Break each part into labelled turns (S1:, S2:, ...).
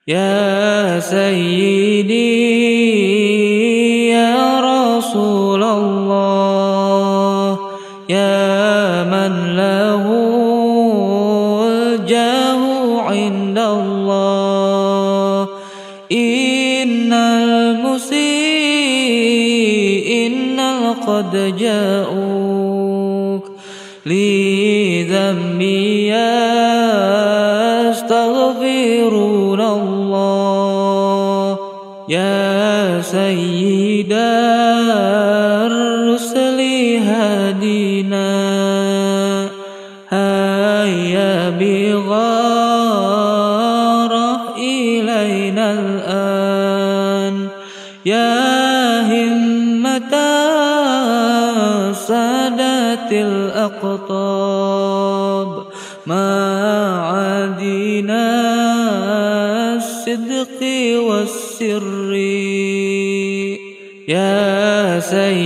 S1: يا سيدي يا رسول الله، يا من له الجاه عند الله. إن المسيئين قد جاءوك لذنبي يستغفرون الله. يا سيد الرسل هدينا، هيا بغارة إلينا الآن. يا همة سادة الأقطاب، ما عادينا الصدق والسر. يا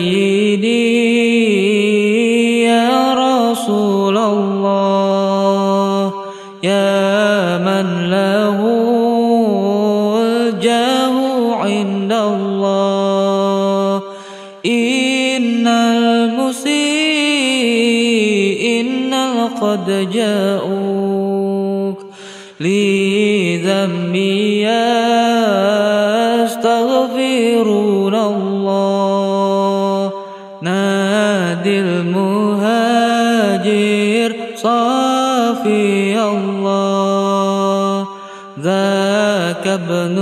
S1: سيدي يا رسول الله، يا من له الجاه عند الله. إن المسيئين قد جاءوك لذنبي يستغفرون الله. نادي المهاجر صافي الله، ذاك ابن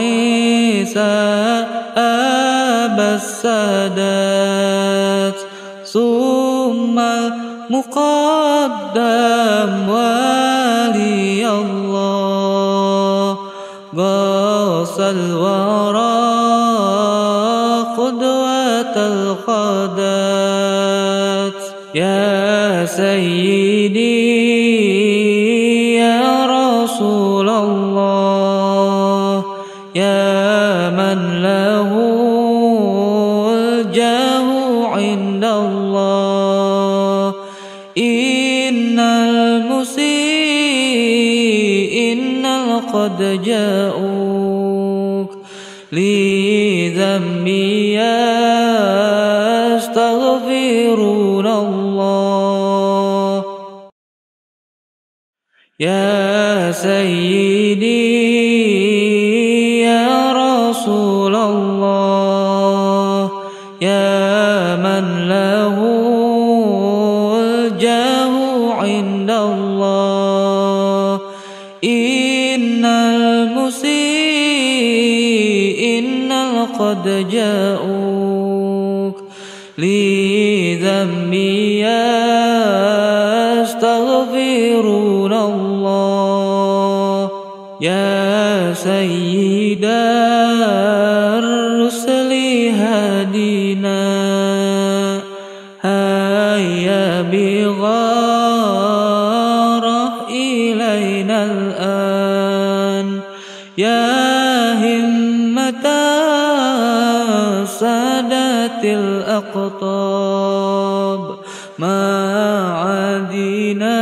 S1: عيسى أبا السادات. ثم المقدم ولي الله، غاص الورى قدوة القادات. يا سيدي يا رسول الله، يا من له الجاه عند الله. إن المسيئين قد جاءوك لذنبي يستغفرون الله. يا سيدي يا رسول الله، يا من له الجاه عند الله. إن المسيئين قد جاءوك لذنبي يستغفرون الله. يا سيد الرسل هدينا، هيا بغارة إلينا الآن. يا همة سادة الأقطاب، ما عادينا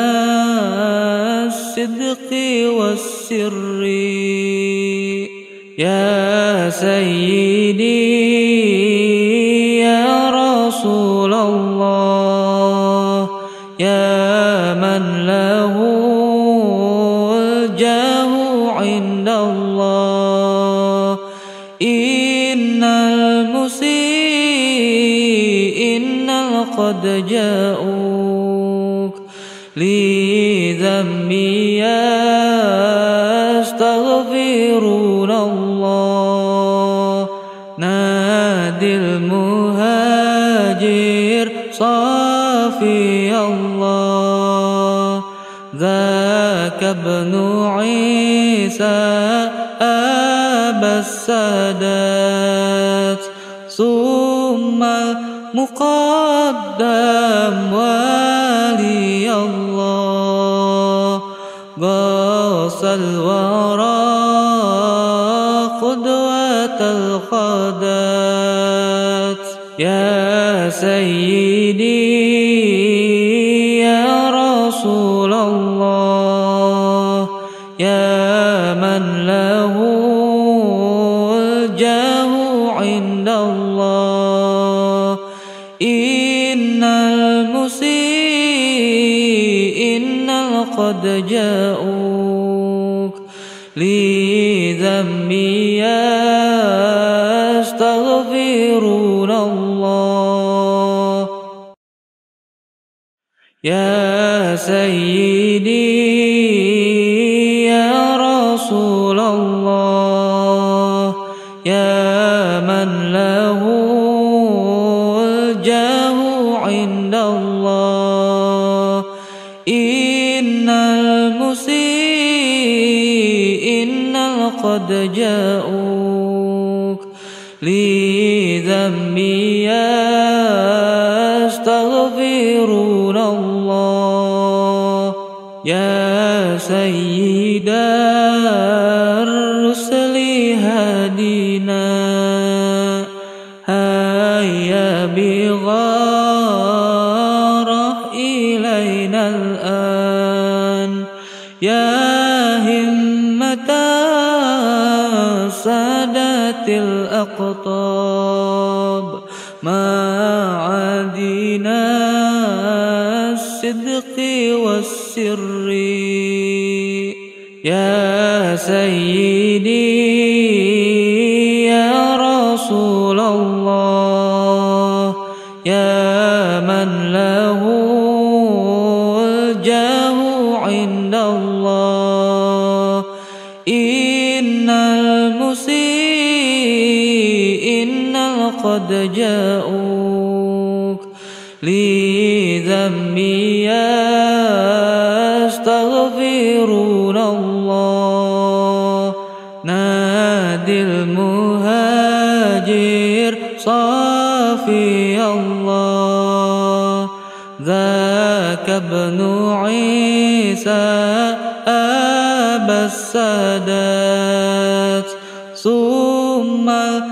S1: الصدق والسر. يا سيدي يا رسول الله، يا من له الجاه عند الله. إن المسيئين قد جاءوك لذنبي يستغفرون الله. نادي المهاجر صافي الله، ذاك ابن عيسى أبا السادات. ثم المقدم ولي الله، غاص الورى قدوة القادات. يا سيدي يا رسول الله، يا من له قد جاءوك لذنبي يستغفرون الله. يا سيدي يا رسول الله يا من له الجاه عند الله، إن المسيئين قد جاءوك لذنبي يستغفرون الله. يا سيد الرسل هدينا هيا بغارة إلينا الآن، يا همة سادات الأقطاب ما عادنا الصدق والسر. يا سيدي يا رسول الله يا من له الجاه عند الله، إن المسيئين قد جاءوك لذنبي يستغفرون الله. نادي المهاجر صافي الله، ذاك ابن عيسى أبا السادات، ثم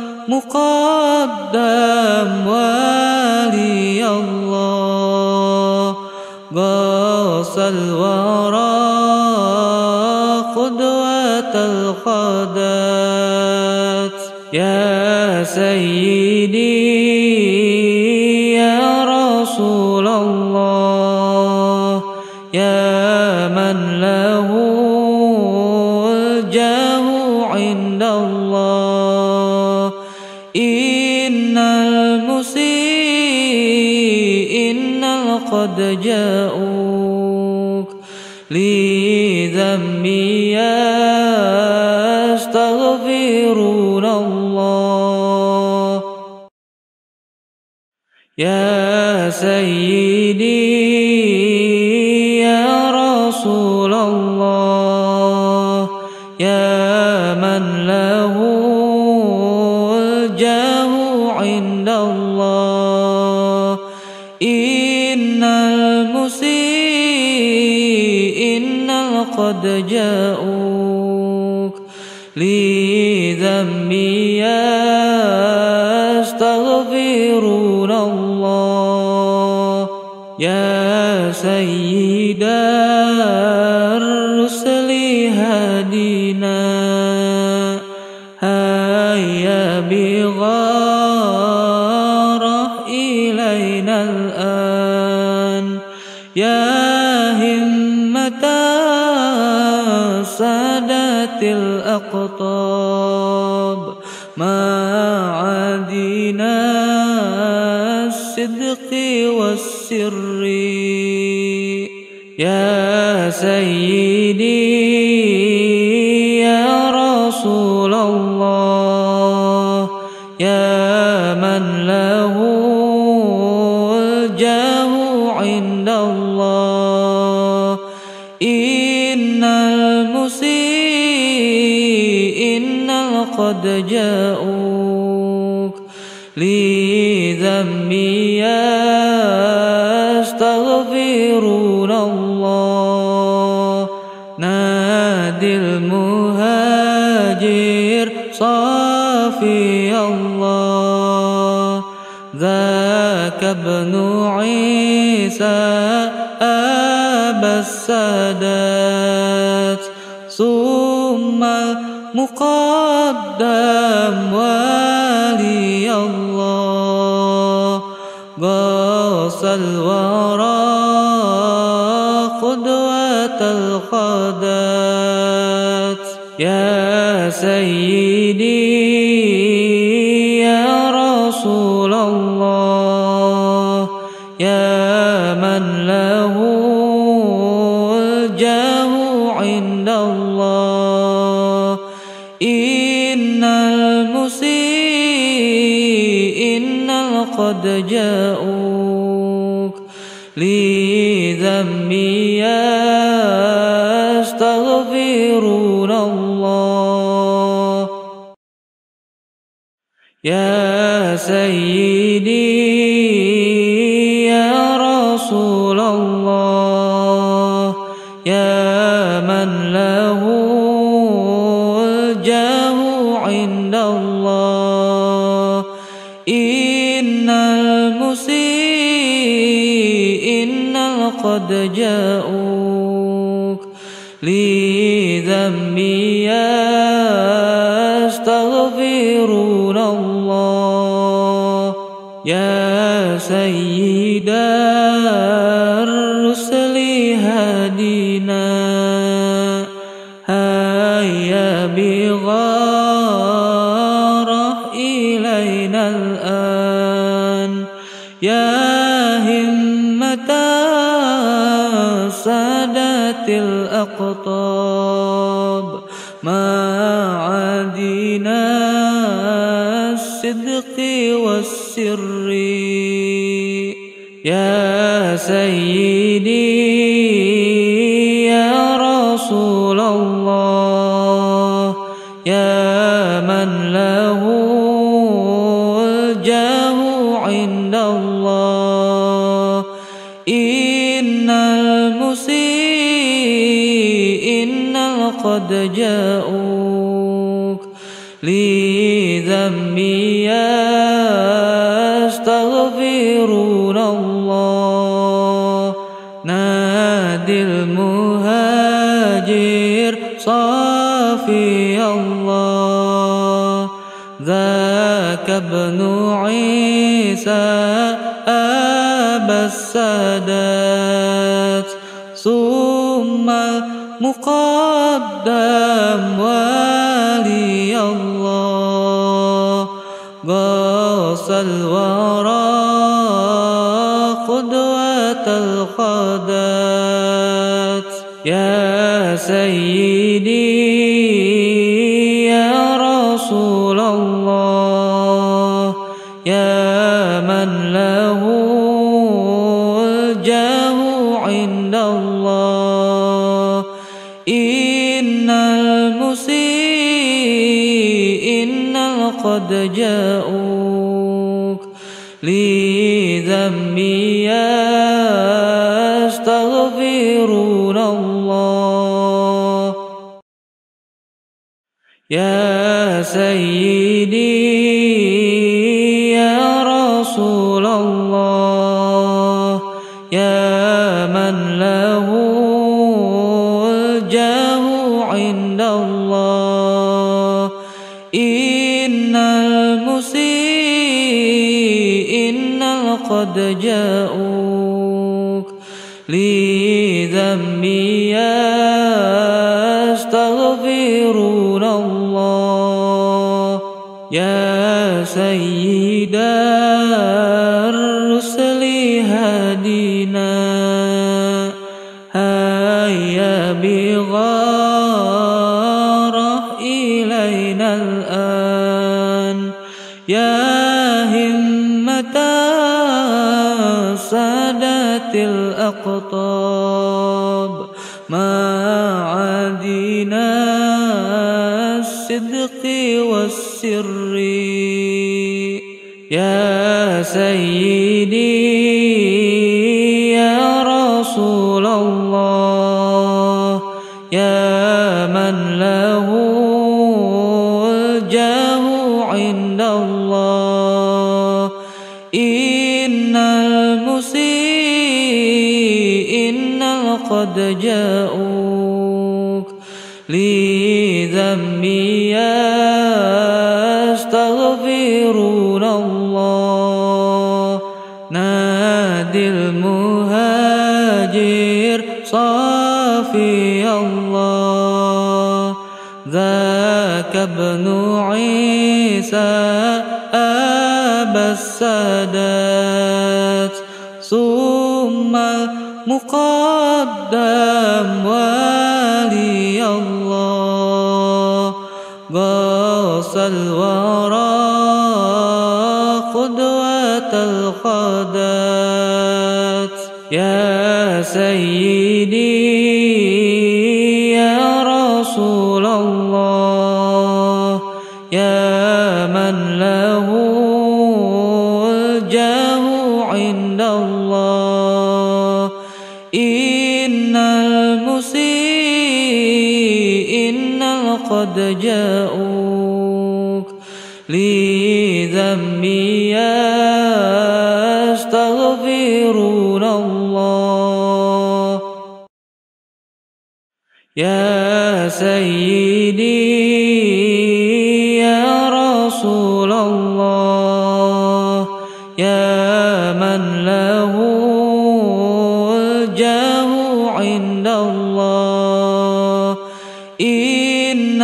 S1: المقدم ولي الله، غاص الورى قدوة القادات. يا سيدي يا رسول الله يا من له الجاه عند الله، إن المسيئين قد جاءوك لذنبي يستغفرون الله. يا سيدي يا رسول الله يا من له الجاه عند الله، إن المسيئين قد جاءوك لذنبي يستغفرون الله. يا سيد الرسل هدينا هيا بغارة إلينا الآن، يا همة سادات الأقطاب ما عادنا الصدق والسر. يا سيدي يا رسول الله يا من له الجاه عند الله، إن المسيئين قد جاءوك لذنبي يستغفرون الله. نادي المهاجر صافي الله، ذاك ابن عيسى أبا السادات، ثم المقدم ولي الله، غاص الورى قدوة يا سيدي يا رسول الله يا من له الجاه عند الله إن المسيئين قد جاءوك لذنبي يستغفرون الله يا سيدي يا رسول الله يا من له الجاه عند الله إن المسيئين قد جاءوك لذنبي يستغفرون الله يا سيد الرسل هدينا هيا بغارة إلينا الآن يا همة سادات الأقطاب ما عادنا الصدق والسر يا سيدي يا رسول الله يا من له الجاه عند الله إن المسيئين قد جاءوك لذنبي يستغفرون الله نادي المهاجر صافي الله ذاك ابن عيسى أبا السادات ثم المقدم ولي الله غاص الورى قدوة القادات يا سيدي يا رسول الله يا من له الجاه عند الله إن المسيئين قد جاءوك لذنبي يستغفرون الله يا سيدي يا رسول الله يا من له الجاه عند الله إن المسيئين قد جاءوك لذنبي يستغفرون الله يا سيد الرسل هدينا هيا بغارة إلينا الآن يا همة سادات الأقطاب ما عادنا الصدق والسر يا سيدي يا رسول الله يا من له الجاه عند الله إن المسيئين قد جاءوك لذنبي يستغفرون الله نادي المهاجر صافي الله ذاك ابن عيسى أبى السادات ثم المقدم ولي الله غاص الورى قدوة القادات يا سيدي يا رسول الله يا من له الجاه عند الله إن المسيئين قد جاءوك لذنبي يستغفرون الله يا سيدي يا رسول الله يا من له الجاه عند الله إن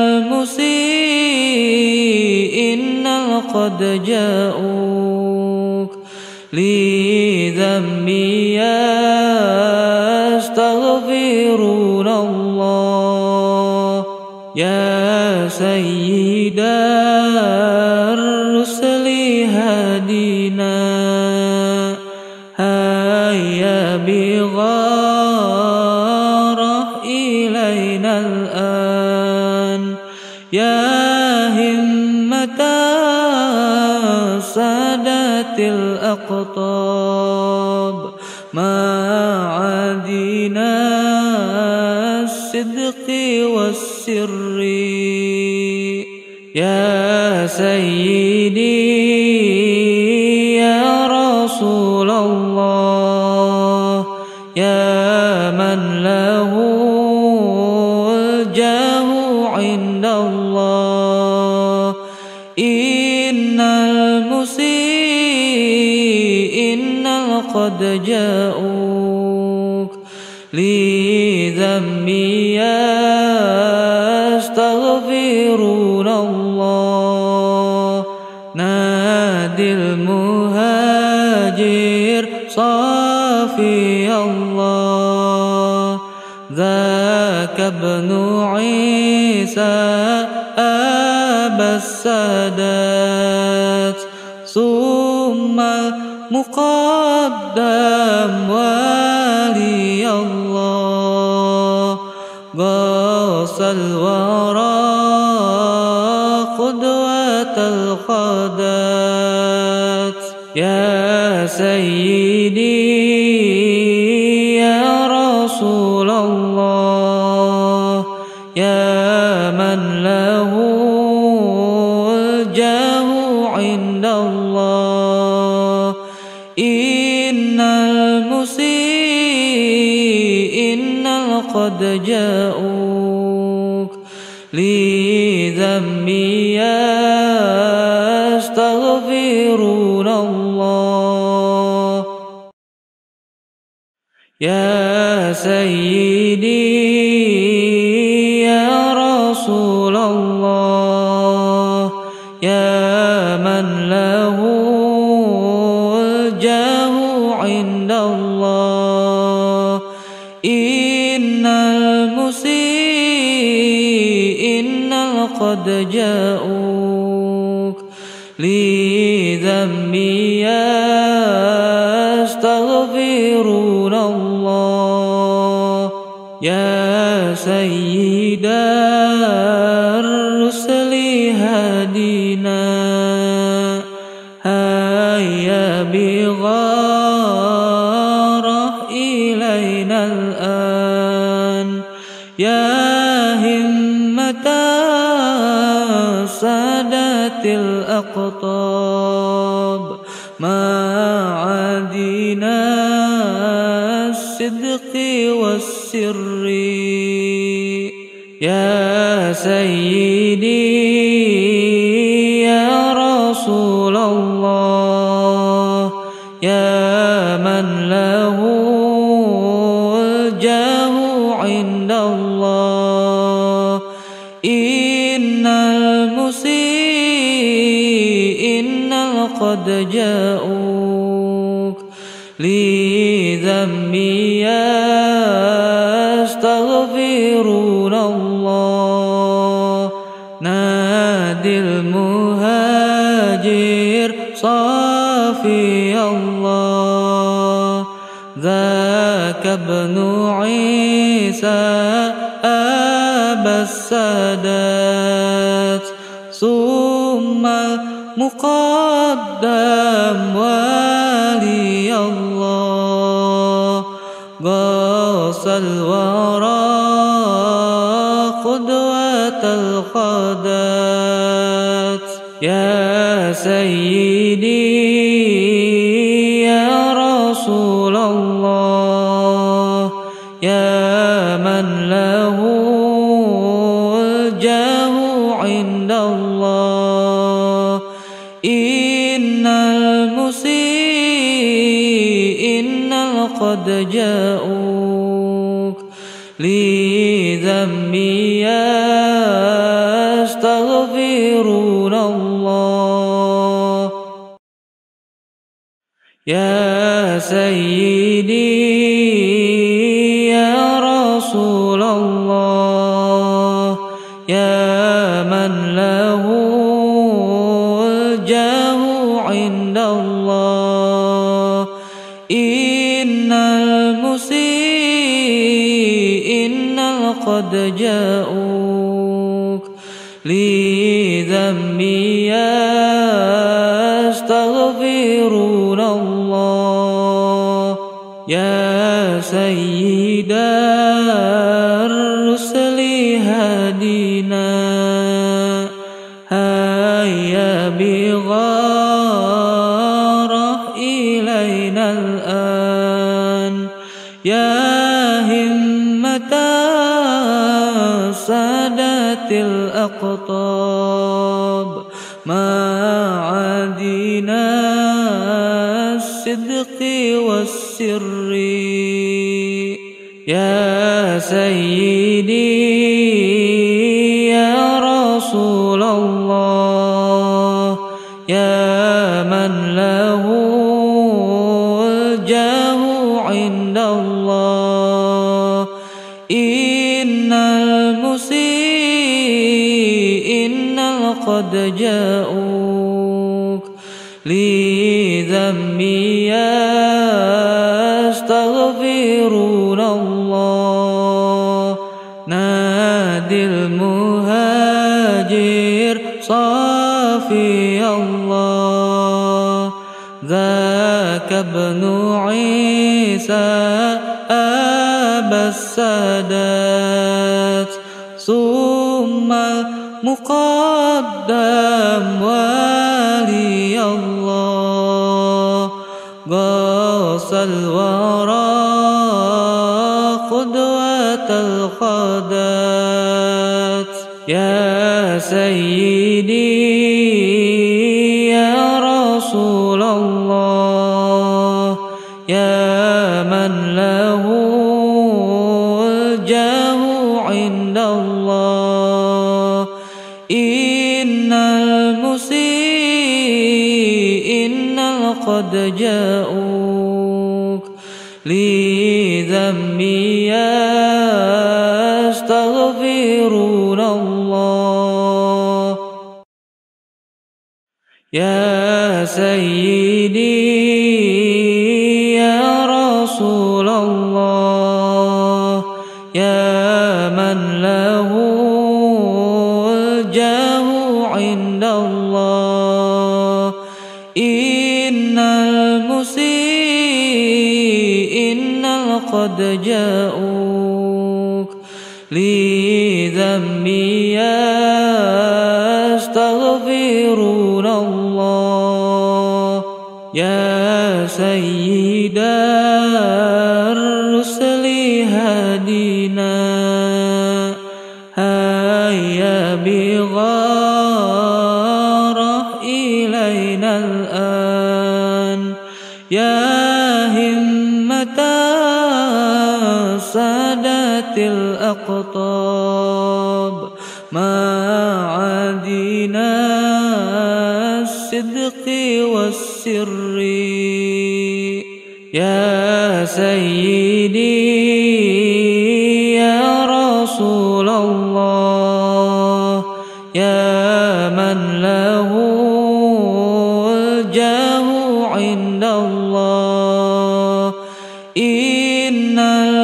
S1: المسيئين قد جاءوك لذنبي يستغفرون الله يا سيد الرسل هدينا هيا بغارة إلينا الآن يا همة سادة الأقطاب ما عادينا الصدق والسر يا سيدي يا رسول الله يا من له الجاه عند الله إن المسيئين قد جاءوك لذنبي يستغفرون الله نادي المهاجر صافي الله ذاك ابن عيسى أبى السادات ثم المقدم ولي الله غاص الورى قدوة القادات يا سيدي يا رسول الله يا من له الجاه عند الله إن المسيئين قد جاءوك لذنبي يستغفرون الله يا سيدي يا رسول الله يا من له الجاه عند الله إن المسيئين قد جاءوك لذنبي يستغفرون الله يا سيد الرسل هدينا هيا بغارة إلينا الآن يا همة سادة الأقطاب ما عادينا الصدق والسر يا سيدي يا رسول الله يا من له الجاه عند الله إن المسيئين قد جاءوك لذنبي يستغفرون الله. نادي المهاجر صافي الله، ذاك ابن عيسى أبا السادات، ثم المقدم ولي الله، غاص الورى قدوة القادات. يا سيدي يا رسول الله، يا من له الجاه عند الله، إن المسيئين قد جاءوك لذنبي يستغفرون الله. يا سيدي يا رسول الله، يا من له الجاه عند الله، إن المسيئين قد جاءوك لذنبي يستغفرون الله. يا سيد الرسل هدينا، هيا بغارة إلينا الآن. يا همة سادات الأقطاب، ما عادينا الصدق والسر. يا سيدي يا رسول الله، يا من له الجاه عند الله، إن المسيئين قد جاءوك لذنبي يستغفرون الله. نادي المهاجر صافي الله، ذاك ابن عيسى أبا السادات، ثم المقدم ولي الله، غاص الورى قدوة القادات. يا سيدي يا رسول الله، يا من له الجاه عند الله، إن المسيئين قد جاءوك لذنبي يستغفرون الله. يا سيدي يا رسول الله، يا من له الجاه عند الله، إن المسيئين قد جاءوك لذنبي يستغفرون الله. يا سيد الرسل هدينا، هيا بغارة إلينا الآن. يا همة سادات الأقطاب، ما الصدق والسر. يا سيدي يا رسول الله، يا من له الجاه عند الله. إن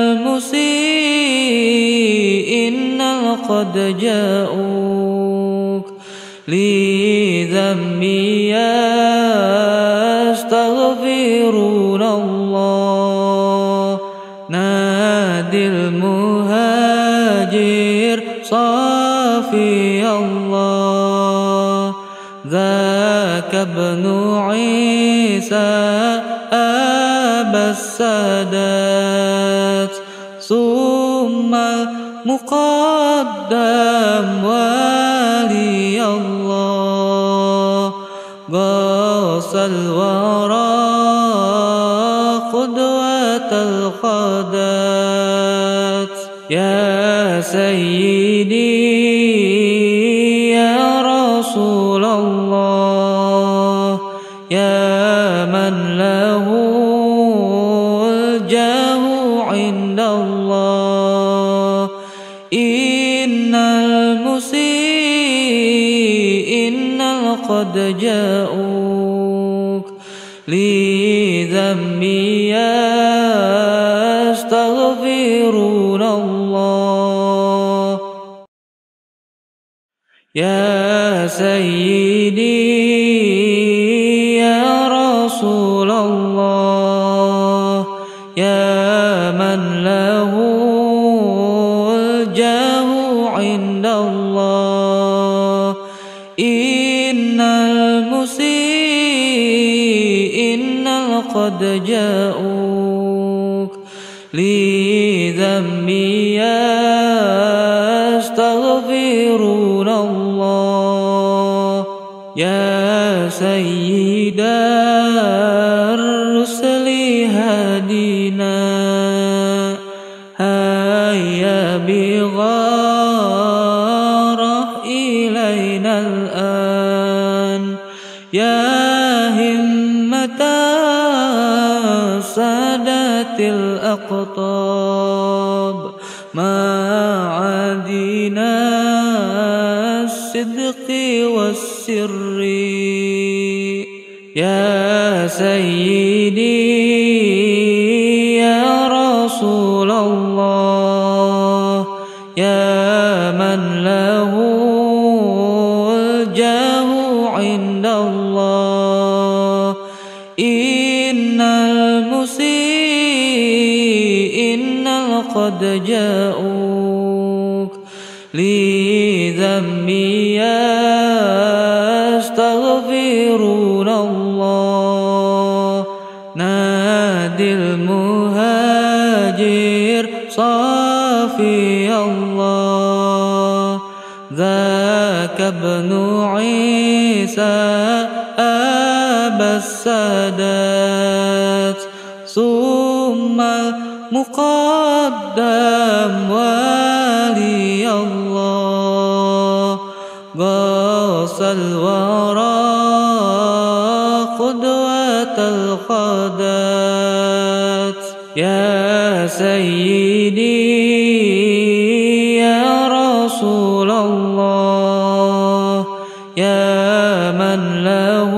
S1: المسيئين قد جاءوك لذنبي يستغفرون الله. نادي المهاجر صافي الله، ذاك ابن عيسى أبا السادات، ثم المقدم ولي الله، غاص الورى قدوة القادات. يا سيدي يا رسول الله، يا من له الجاه عند الله. إن المسيئين قد جاءوك لذنبي يستغفرون الله. يا سيدي يا رسول الله، يا من له الجاه عند الله. إن المسيئين قد جاءوك لذنبي يستغفرون الله. يا سيد الرسل هدينا، هيا بغارة إلينا الآن. يا همة سادات الأقطاب، ما عادينا الصدق والسر. يا سيدي يا رسول الله، يا من له الجاه عند الله. إن المسيئين قد جاءوك لذنبي يستغفرون الله. نادي المهاجر صافي الله، ذاك ابن عيسى أبا السادات، ثم المقدم ولي الله، غاص الورى قدوة القادات. يا سيدي يا رسول الله، يا من له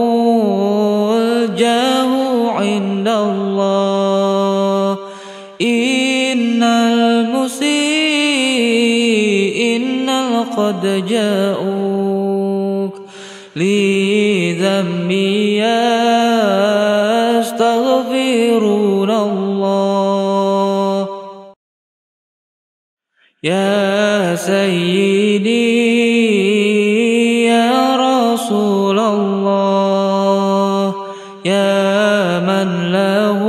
S1: الجاه عند الله. إن المسيئين قد جاءوك لذنبي يستغفرون الله. يا سيدي يا رسول الله، يا من له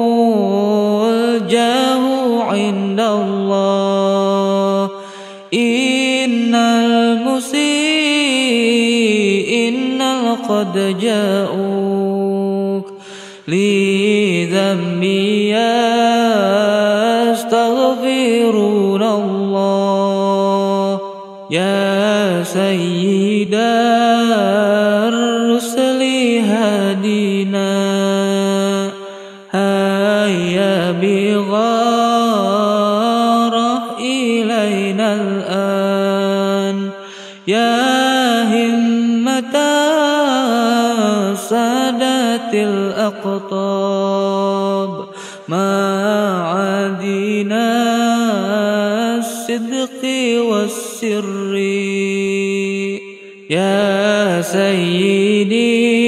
S1: الجاه عند الله. إن المسيئين قد جاءوك لذنبي يستغفرون الله. يا سيد الرسل يا همة سادات الأقطاب معادنا الصدق والسر يا سيدي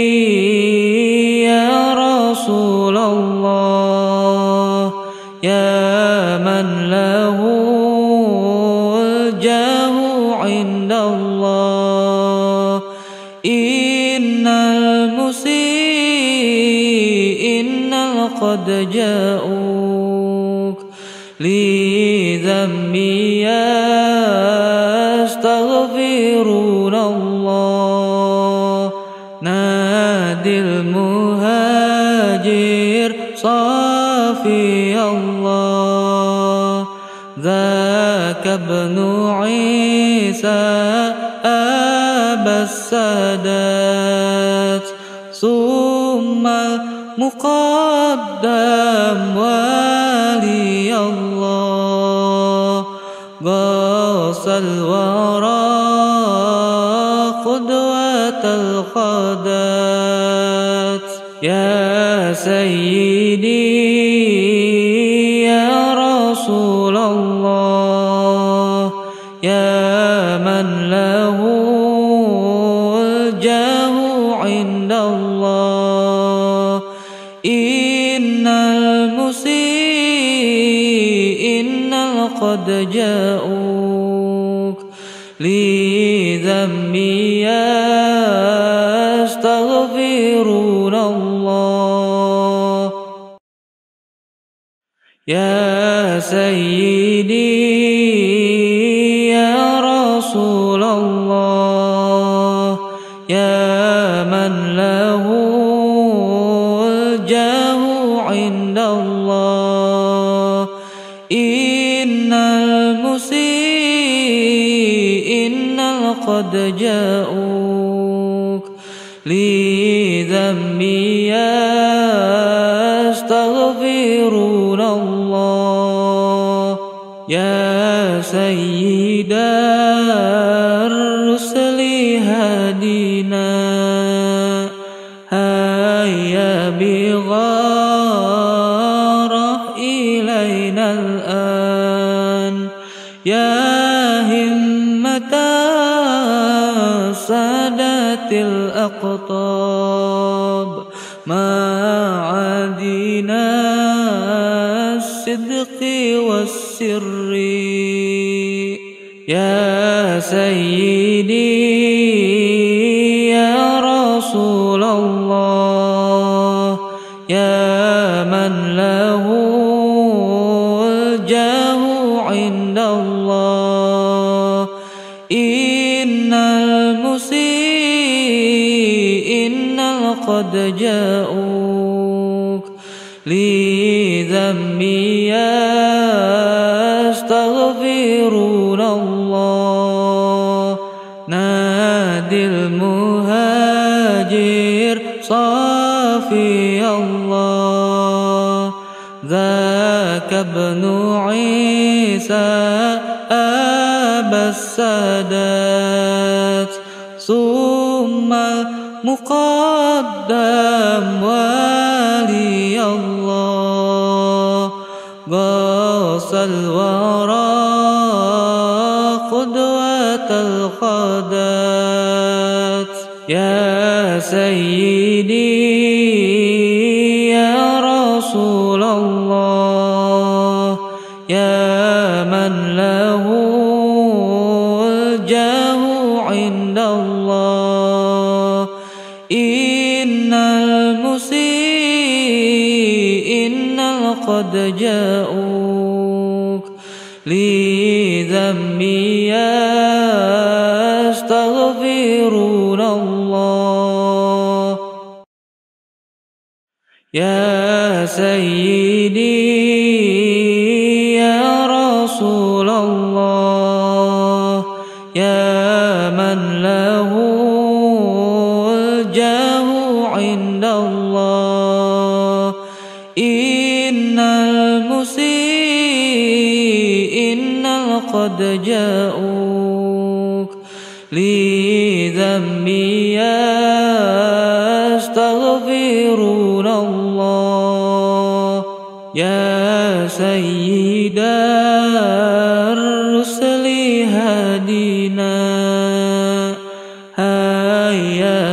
S1: يا رسول الله يا من له الجاه عند الله إن المسيئين قد جاءوك لذنبي يستغفرون الله نادي المهاجر صافي الله ذاك ابن عيسى أبا السادات ثم المقدم ولي الله غاص الورى قدوة القادات يا سيدي يا رسول الله يا من له الجاه عند الله إن المسيئين قد جاءوك لذنبي يستغفرون الله يا سيدي يا رسول الله يا من له الجاه عند الله إن المسيئين قد جاءوك لذنبي يستغفرون الله يا سيد الرسل هدينا هيا بغارة إلينا الآن يا همة سادات الأقطاب معادنا الصدق والسر يا سيدي يا رسول الله يا من له الجاه عند الله إن المسيئين قد جاءوك لذنبي يستغفرون الله نادي المهاجر صافي الله ذاك ابن عيسى أبا السادات ثم المقدم ولي الله غاص الورى قدوة القادات يا سيدي يا رسول الله يا من له الجاه عند الله إن المسيئين قد جاءوك لذنبي يستغفرون الله يا سيدي يا رسول الله يا من له الجاه عند الله إن المسيئين قد جاءوك لذنبي يستغفرون الله. يا سيد الرسل هدنا هيا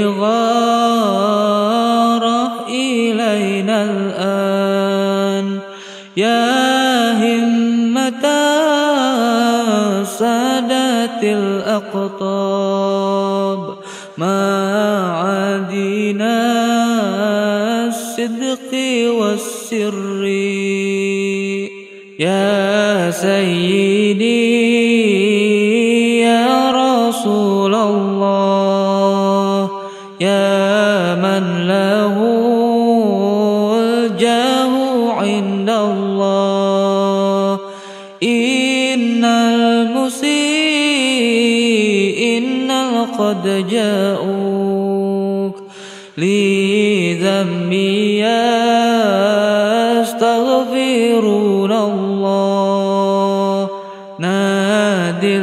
S1: بغارة إلينا الآن. يا همة سادات الأقطاب معادنا الصدق والسر. يا سيدي يا رسول الله يا من له الجاه عند الله. إن المسيئين قد جاءوك لذنبي يستغفرون الله. نادي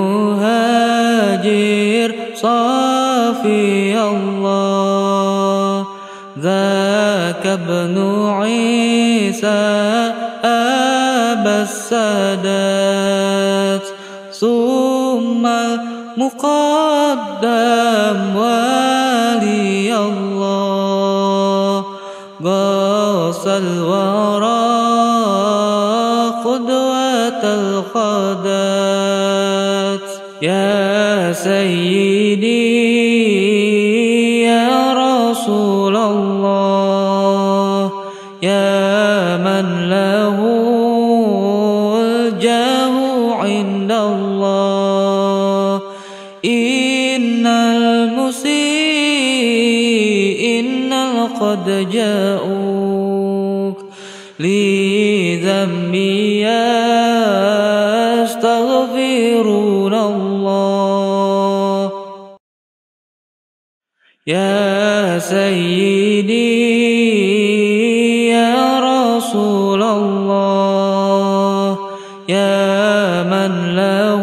S1: المهاجر صافي الله ذاك ابن عيسى أبا السادات ثم المقدم ولي الله غاص الورى قدوة الخدات. يا سيدي يا رسول الله يا من له الجاه عند الله. إن المسيئين قد جاءوك لذنبي يستغفرون الله. يا سيدي يا رسول الله يا من له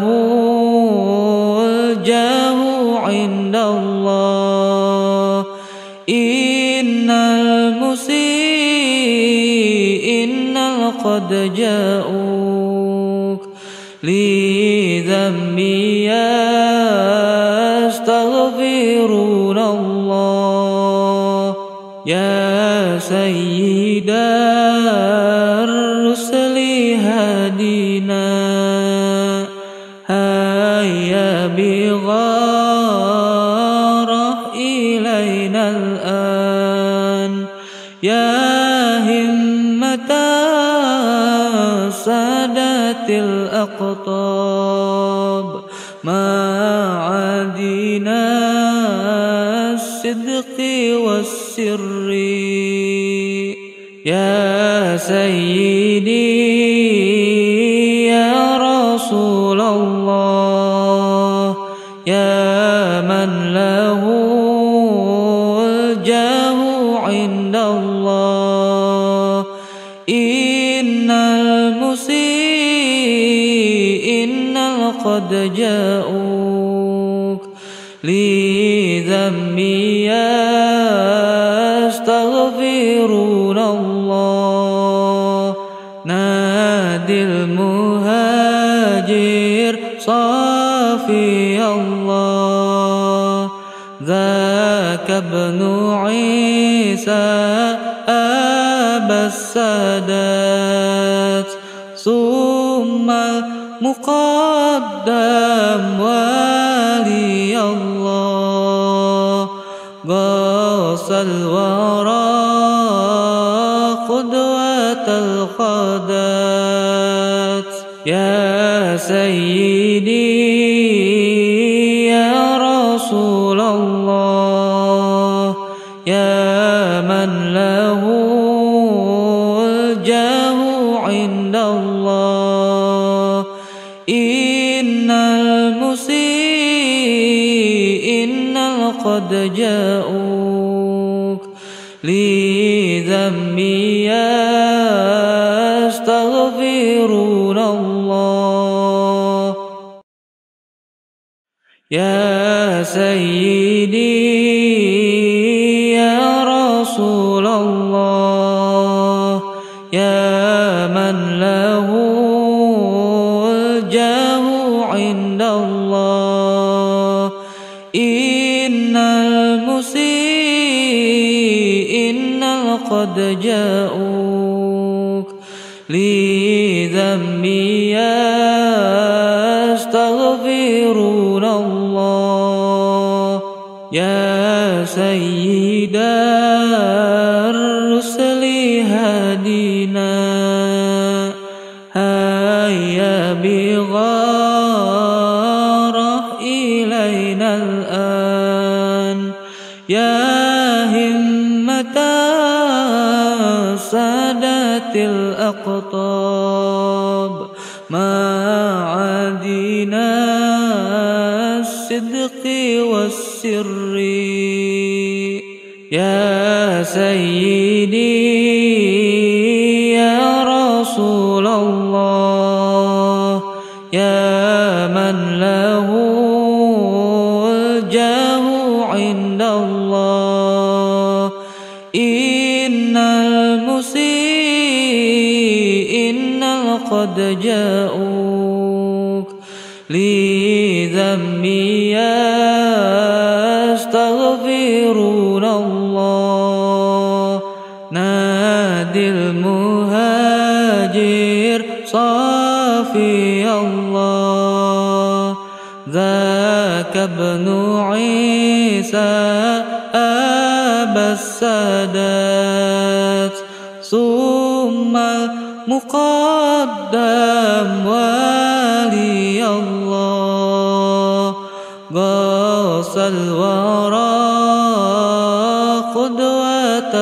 S1: الجاه عند الله. إن المسيئين قد جاءوك لذنبي يستغفرون الله. يا سيد الرسل هدنا هيا بغارة إلينا الآن. يا همة سادات الأقطاب معادنا الصدق والسر. يا سيدي يا رسول الله يا من له الجاه عند الله. إن المسيئين قد جاءوك لذنبي يستغفرون الله. نادي المهاجر صافي الله ذاك ابن عيسى أبا السادات ثم المقدم ولي الله غاص الورى قدوة الخدات. يا سيدي يا رسول الله يا من له الجاه عند الله. إن المسيئين قد جاءوك لذنبي يستغفرون الله. يا سيدي يا رسول الله يا من له الجاه عند الله إن المسيئين قد جاءوك لذنبي يستغفرون الله يا سيد الرسل هدينا هيا بغارة إلينا الآن يا همة سادات الأقطاب ما عادنا الصدق والسر يا سيدي يا رسول الله يا من له الجاه عند الله إن المسيئين قد جاءوك لذنبي يستغفرون الله نادي المهاجر صافي الله ذاك ابن عيسى أبا السادات ثم المقدم ولي الله غاص الورى قدوة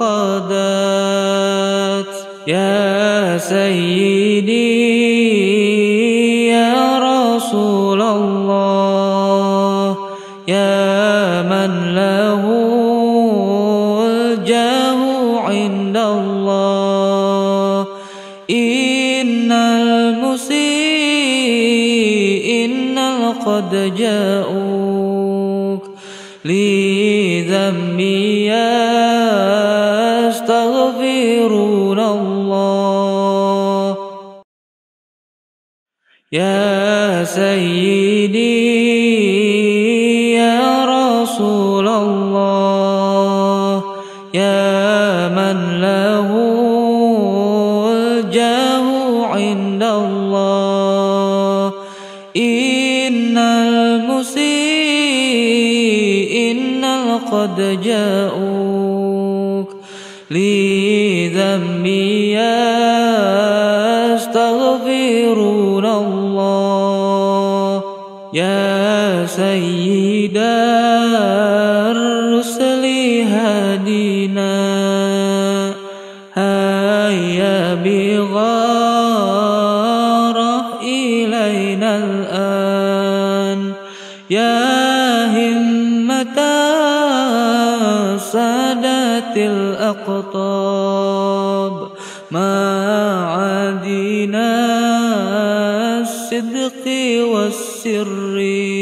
S1: القادات يا سيدي يا رسول الله يا من له الجاه عند الله إن المسيئين قد جاءوك لذنبي يستغفرون الله يا سيدي يا رسول الله يا من له الجاه عند الله إن المسيئين قد جاءوك لذنبي يستغفرون الله يا سيد الرسل هدينا هيا بغارة إلينا الآن يا همة سادات الأقطاب ما عادنا الصدق والسر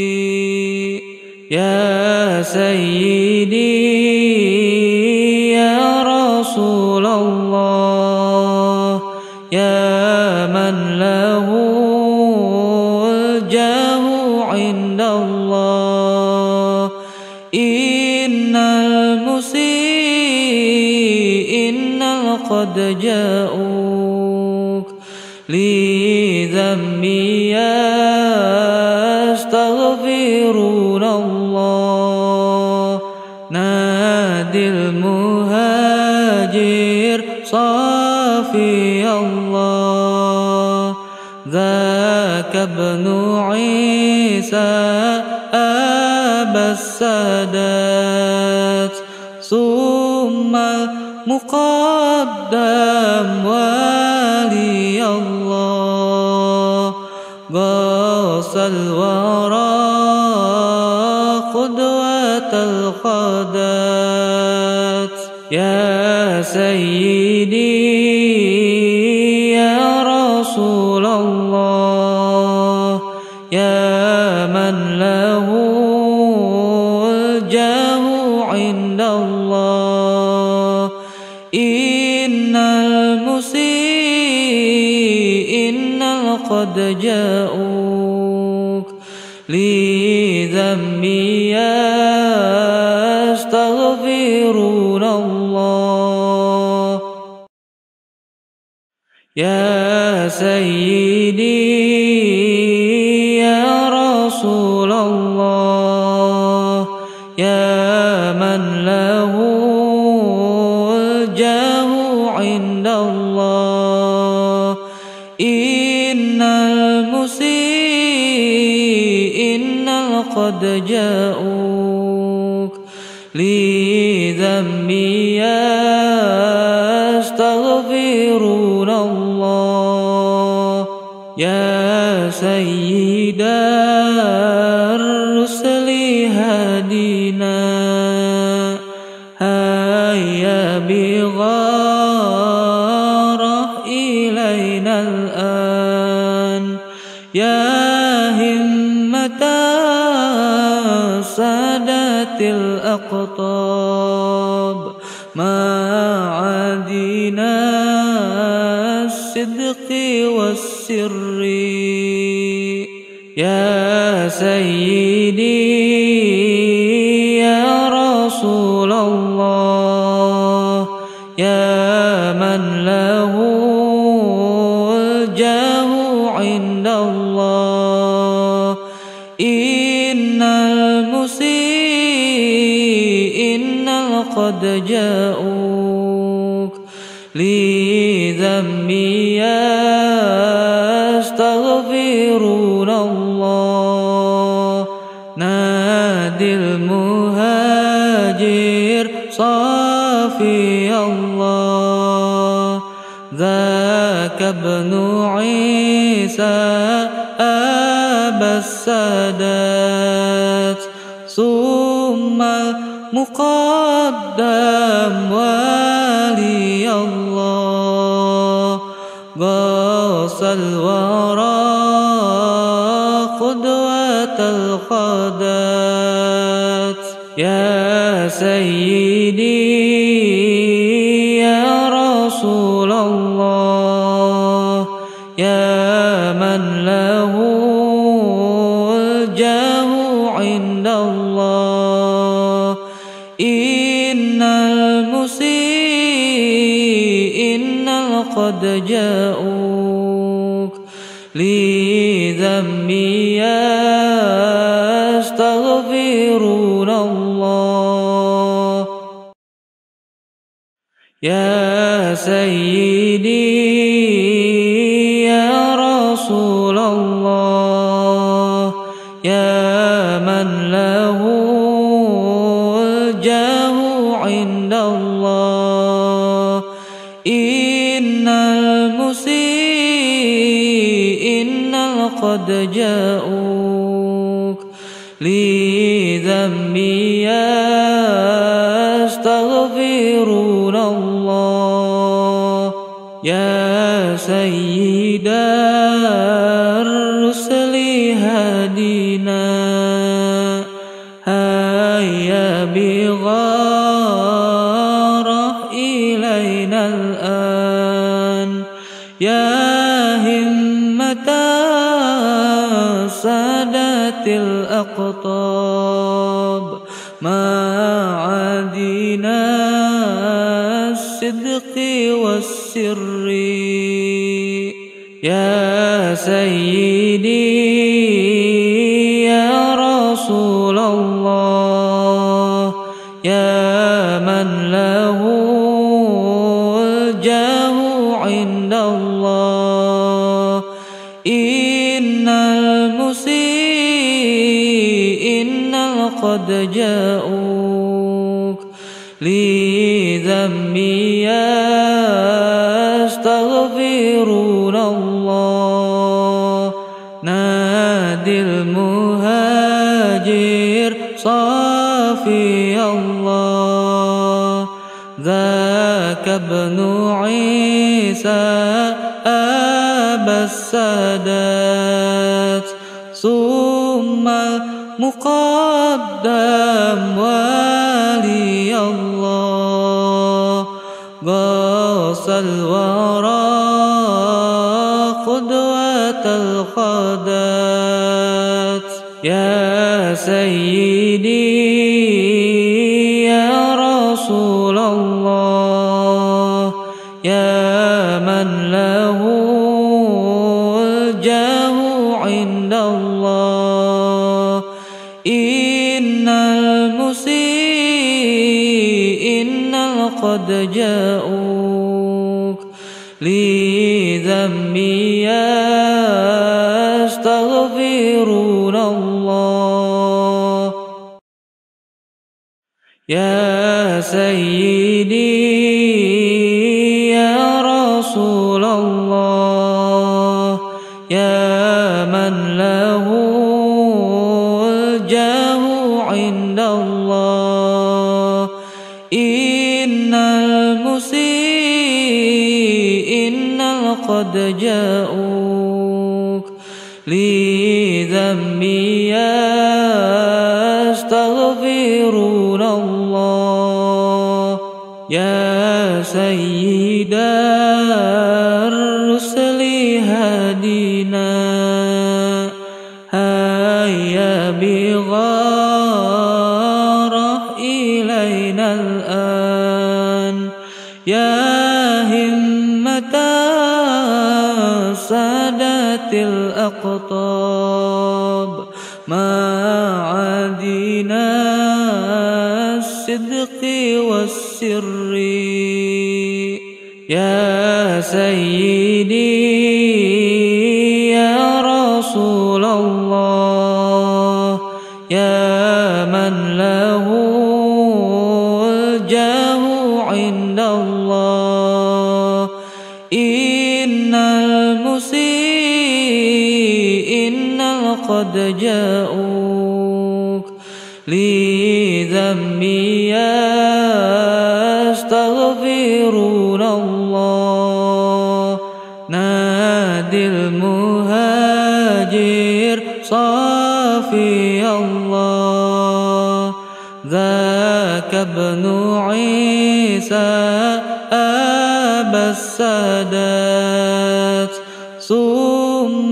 S1: يا سيدي يا رسول الله يا من له الجاه عند الله إن المسيئين قد جاءوك لذنبي يستغفرون الله نادي المهاجر صافي الله ذاك ابن عيسى أبا السادات ثم المقدم ولي الله غاص الورى قدوة القادات يا سيدي يا رسول الله يا من لا له الجاه عند الله. إن المسيئين قد جاءوك لذنبي يستغفرون الله. يا سيدي يا رسول الله، يا من له الجاه عند الله. إن المسيئين قد جاءوك لذنبي يستغفرون الله. يا سيد الرسل هدينا، هيا بغارة إلينا الآن. يا همة سادات الأقطاب، ما عادنا الصدق والسر. يا سيدي يا رسول الله، يا من له الجاه عند الله. إن المسيئين قد جاءوك لذنبي يستغفرون الله. نادي المهاجر صافي الله، ذاك ابن عيسى أبا السادات. ثم المقدم ولي الله، غاص الورى قدوة القادات. يا سيدي يا رسول الله، يا من له الجاه عند الله. إن المسيئين قد جاءوك لذنبي يستغفرون الله. يا سيدي يا رسول الله، يا من له الجاه عند الله. إن المسيئين قد جاءوك لذنبي يستغفرون الله. يا سيد الرسل هدينا، هيا بغارة إلينا الآن. يا همة سادات الأقطاب، ما عادنا الصدق والسر. يا سيدي يا رسول الله، يا من له الجاه عند الله. إن المسيئين قد جاءوك لذنبي يستغفرون الله. نادي المهاجر صافي الله، ذاك ابن عيسى أبا السادات. ثم المقدم المقدم ولي الله غوث الورى قدوة القادات يا سيدي يا رسول الله يا من له الجاه عند الله إن المسيئين قد جاءوك لذنبي يستغفرون الله يا سيدي يا رسول الله يا من له الجاه عند الله إن المسيئين قد جاءوك لذنبي يستغفرون الله يا سيد الرسل هدينا هيا بغارة إلينا الآن يا همة سادة الأقطاب ما عادينا الصدق والسر يا سيدي يا رسول الله يا من له الجاه عند الله إن المسيئين قد جاءوك لذنبي يستغفرون الله نادي المهاجر صافي الله ذاك ابن عيسى أبا السادات ثم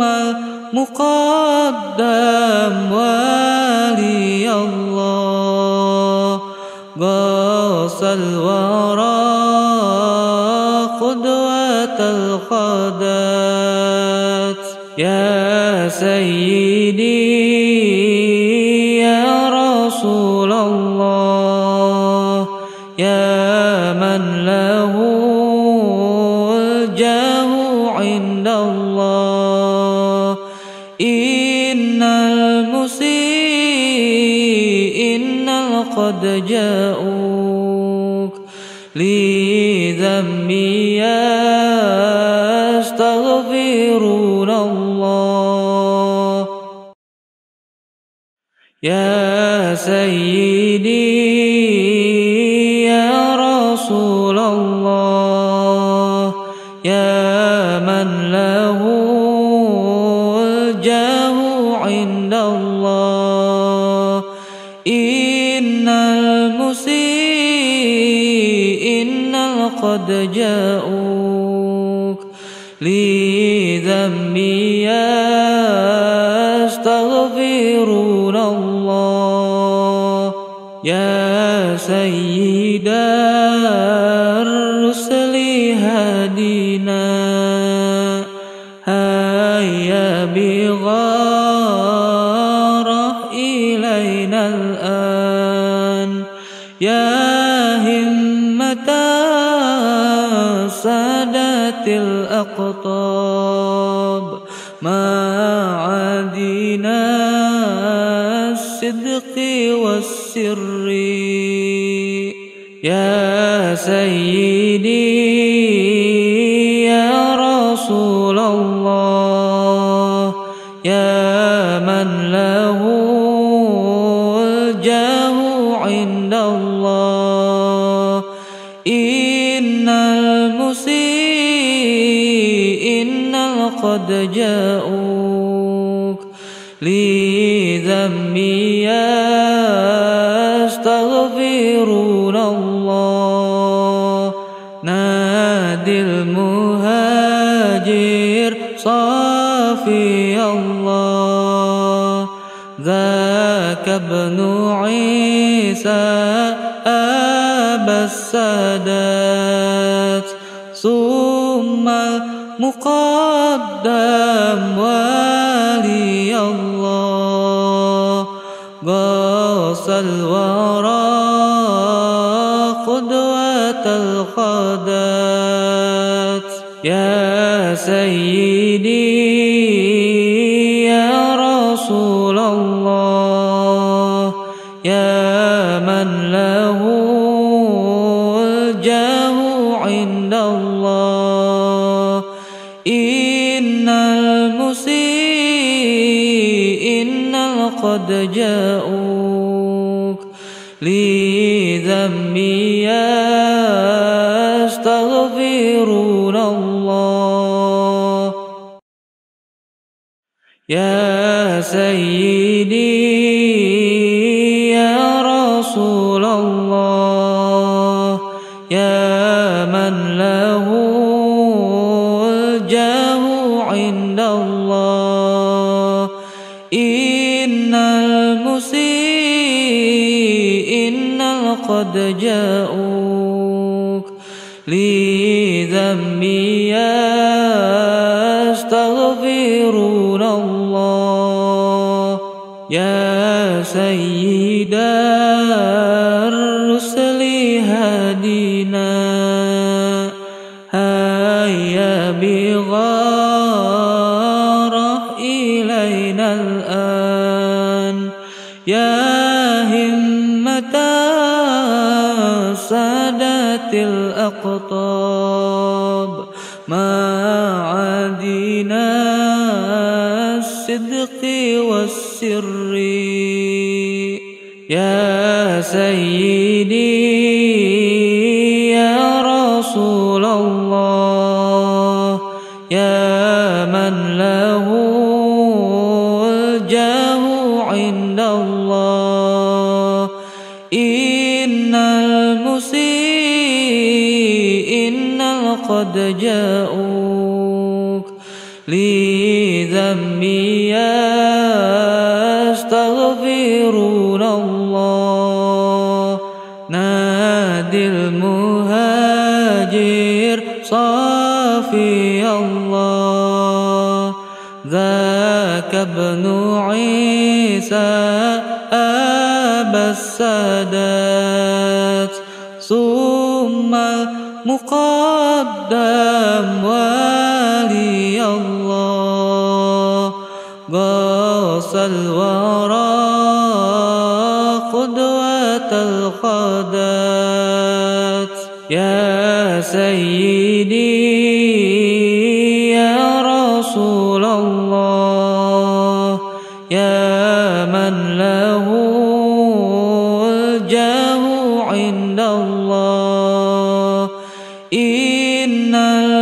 S1: المقدم ولي الله غوث الورى قدوة القادات يا سيدي يا رسول الله يا من له الجاه عند الله إن المسيئين قد جاءوك لذنبي يستغفرون الله يا سيدي يا رسول الله يا من له الجاه عند الله إن المسيئين قد جاءوك لذنبي يستغفرون الله يا سيد الرسل هدينا هيا بغارة إلينا الآن يا همة سادة الأقطاب ما عادينا الصدق والسر يا سيدي يا رسول الله يا من له الجاه عند الله إن المسيئين قد جاءوك لذنبي ذنبي يستغفرون الله نادي المهاجر صافي الله ذاك ابن عيسى أبا السادات ثم المقدم ولي الله غاص الورى قدوة القادات يا سيدي يا رسول الله يا من له الجاه عند الله إن المسيئين قد جاءوك لذنبي يستغفرون الله يا سيدي يا رسول الله يا من له الجاه عند الله إن المسيئين قد جاءوك لذنبي يستغفرون الله يا سيد الرسل هدينا هيا بغارة إلينا الآن يا همة سادات الأقطاب ما عادينا الصدق والسر يا سيدي يا رسول الله يا من له الجاه عند الله إن المسيئين قد جاءوك لذنبي يستغفرون الله نادي المهاجر صافي الله ذاك ابن عيسى أبا السادات ثم المقدم ولي الله غاص الورى قدوة القادات يا سيدي يا رسول الله يا من له الجاه عند الله إن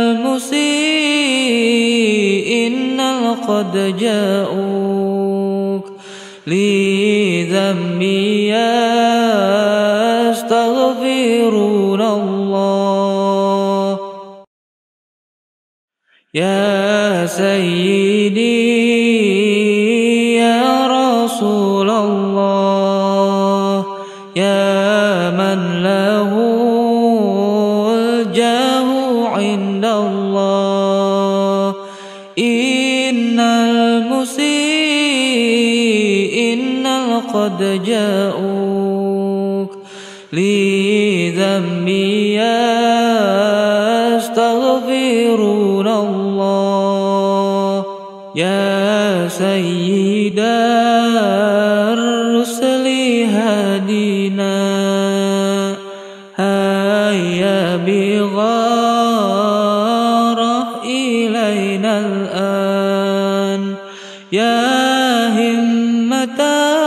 S1: المسيئين قد جاءوك لذنبي يستغفرون الله يا سيدي يا رسول الله يا من له الجاه عند الله إن المسيئين قد جاءوك لذنبي يستغفرون الله يا سيد الرسل هدينا هيا بغارة إلينا الآن يا همة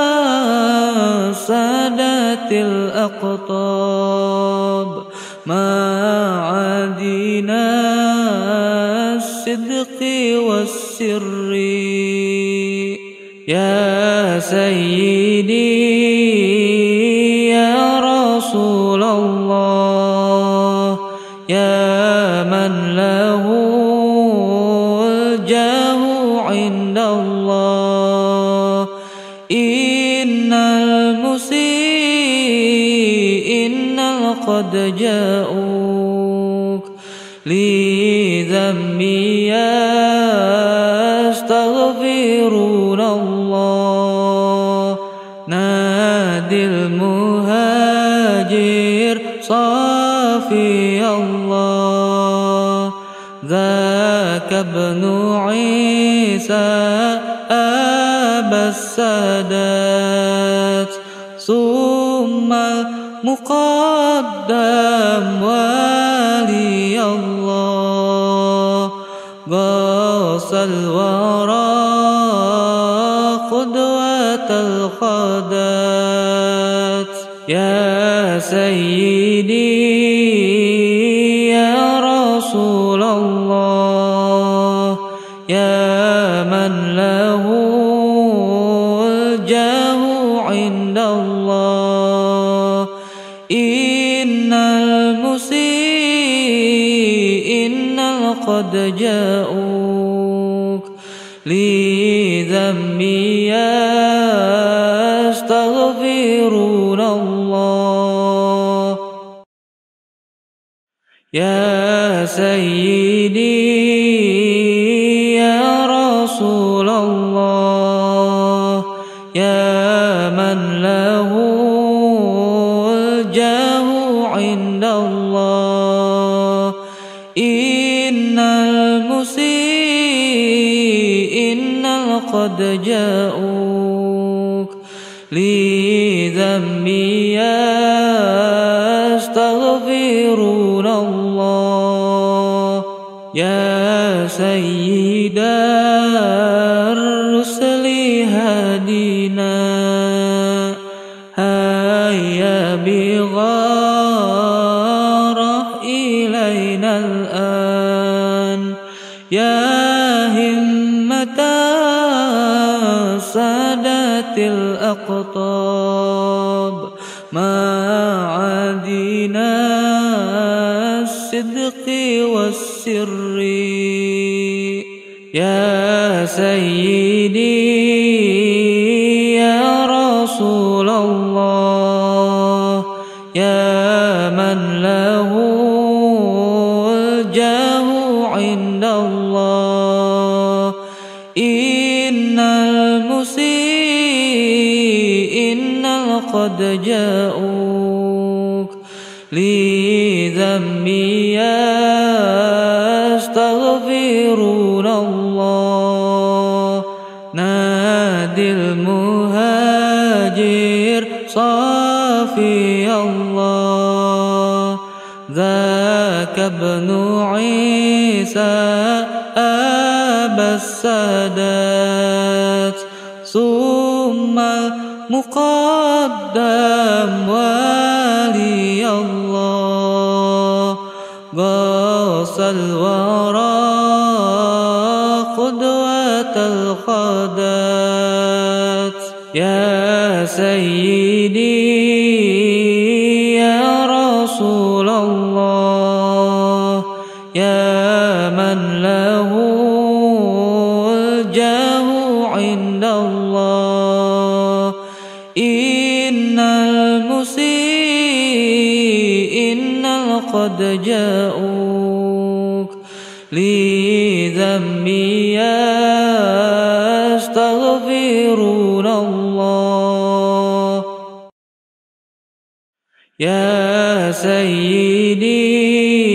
S1: سادات الأقطاب ما عادينا الصدق والسر يا سيدي يا رسول الله يا من له الجاه عند الله إن المسيئين قد جاءوك لذنبي يستغفرون الله نادي المهاجر صافي الله ذاك ابن عيسى أبا السادات ثم المقدم ولي الله غاص الورى قدوة القادات يا سيدي يا رسول الله يا من له الجاه عند الله إن المسيئين قد جاءوك لذنبي يستغفرون الله يا سيدي يا رسول الله يا من له الجاه عند الله إن المسيئين قد جاءوك لذنبي يستغفرون الله يا سيد الرسل هدينا هيا بغارة إلينا الآن يا همة سادات الأقطاب ما عادينا الصدق والسر يا سيدي يا رسول الله يا من له الجاه عند الله إن المسيئين قد جاءوك لذنبي يستغفرون الله نادي المهاجر صافي الله ذاك ابن عيسى أبا السادات ثم المقدم ولي الله غاص الورى قدوة القادات يا سيدي يا رسول الله يا من له الجاه عند الله إن المسيئين قد جاءوك لذنبي يستغفرون الله يا سيدي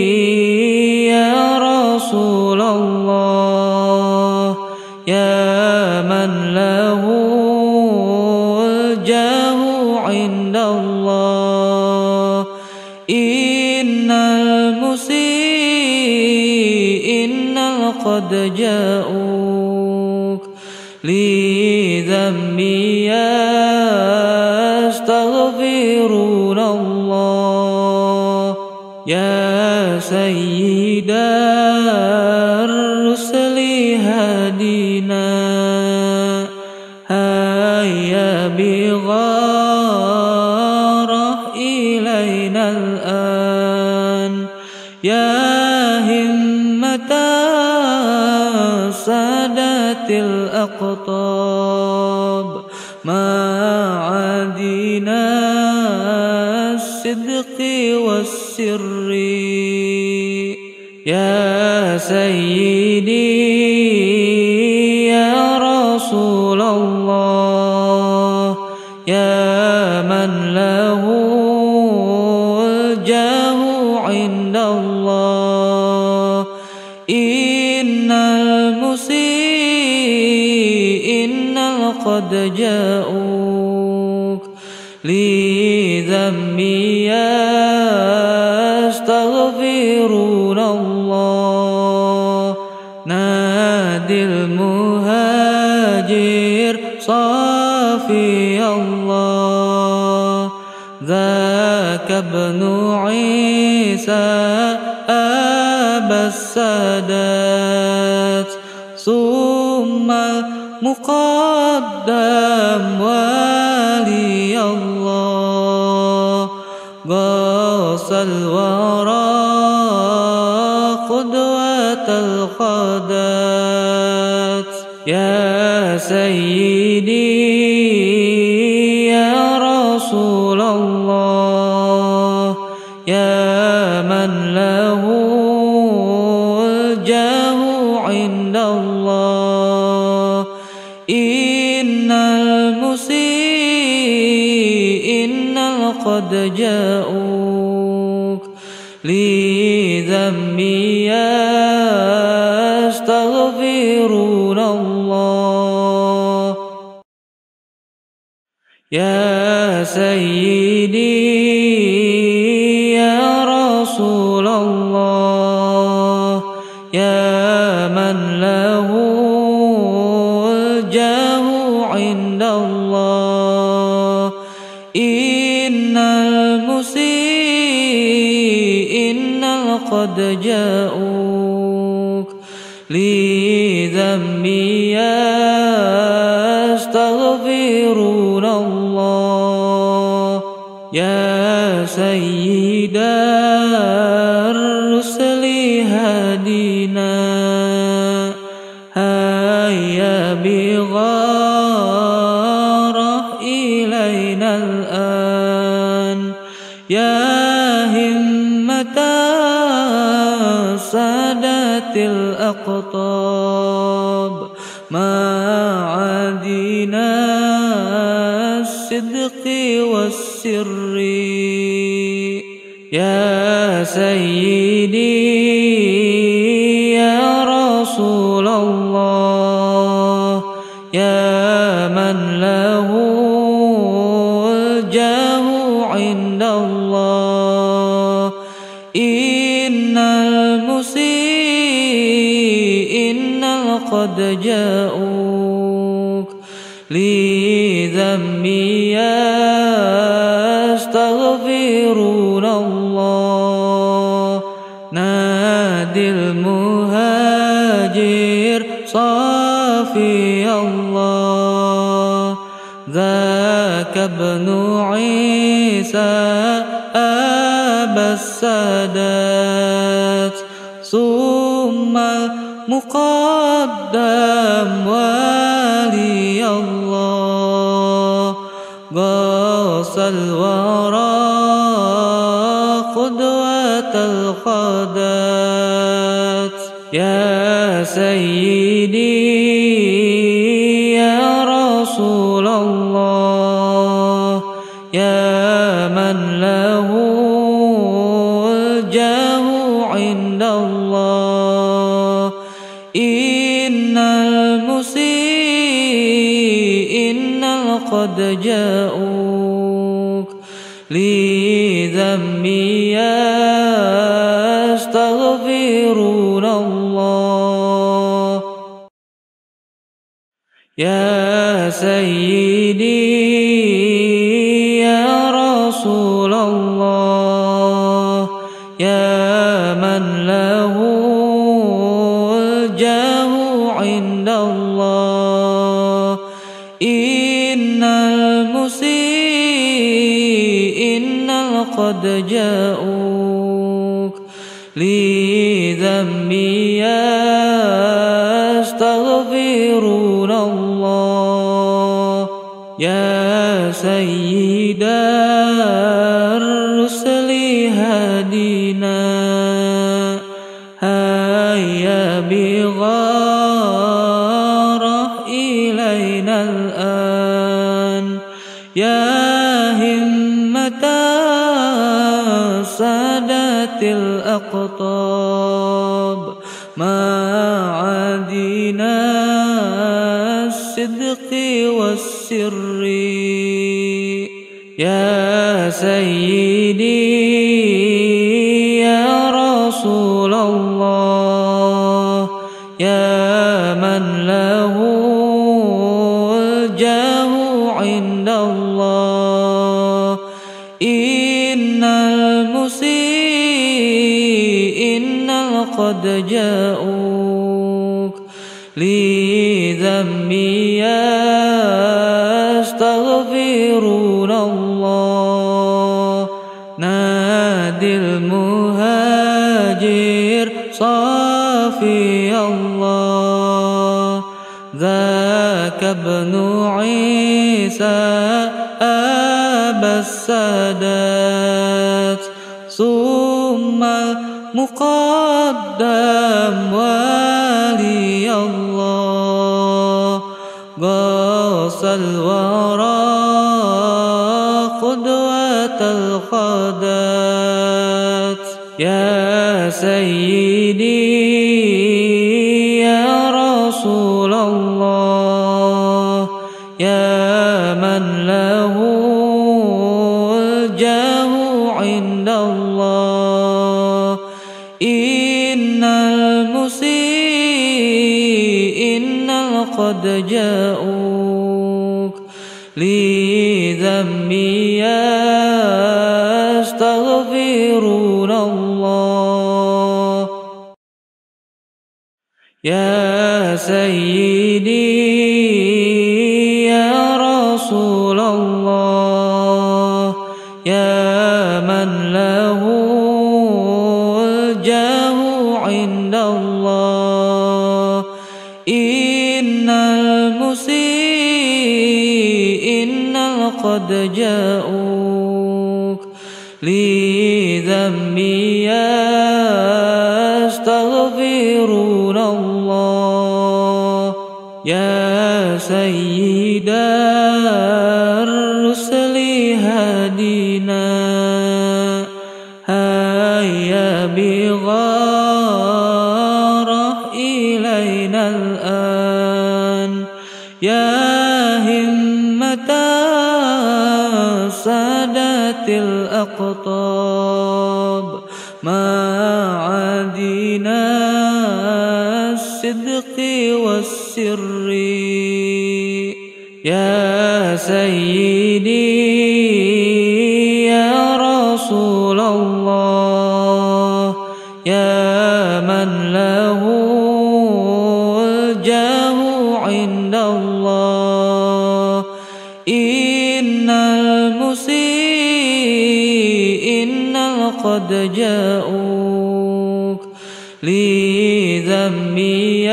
S1: يا رسول الله يا من له الجاه عند الله إن المسيئين قد جاءوك لذنبي يستغفرون الله يا سيد الرسل هدينا الأقطاب معادنا الصدق والسر يا سيدي يا رسول الله يا من له الجاه عند الله إن المسيئين قد جاءوك لذنبي يستغفرون الله نادي المهاجر صافي الله ذاك ابن عيسى أبا السادات ثم المقدم ولي الله غاص الورى قدوة القادات يا سيدي يا رسول الله يا من له الجاه عند الله إن المسيئين قد جاءوك لذنبي يستغفرون الله يا سيدي يا رسول الله يا من له الجاه عند الله إن المسيئين قد جاءوك لذنبي يستغفرون الله يا سيد الرسل هدينا هيا بغارة إلينا الآن يا همة سادات الأقطاب معادنا الصدق والسر يا سيدي يا رسول الله يا من له الجاه عند الله إن المسيئين قد جاءوك لذنبي يستغفرون الله نادي المهاجر صافي الله ذاك ابن عيسى أبا السادات ثم المقدم ولي الله غاص الورى قدوة القادات يا سيدي يا رسول الله يا من له الجاه عند الله إن المسيئين قد جاءوك لذنبي يستغفرون الله يا سيدي يا رسول الله يا من له الجاه عند الله إن المسيئين قد جاءوك لذنبي يستغفرون الله سيد الرسل هدينا هيا بغارة إلينا الآن يا همة سادات الأقطاب معادنا الصدق والسر يا سيدي يا رسول الله يا من له الجاه عند الله إن المسيئين قد جاءوك لذنبي يستغفرون الله نادي المهاجر صافي الله ذاك ابن عيسى أبا السادات ثم المقدم ولي الله غاص الورى قدوة الخدات يا سيدي يا رسول الله يا من له الجاه عند الله إن المسيئين قد جاءوك لذنبي يستغفرون الله يا سيدي يا رسول الله يا من له الجاه عند الله إن المسيئين قد جاءوك لذنبي يستغفرون الله يا سيد الرسل هدينا هيا بغارة إلينا الآن يا همة سادات الأقطاب معادنا الصدق والسر يا سيدي يا رسول الله يا من له الجاه عند الله إن المسيئين قد جاءوك لذنبي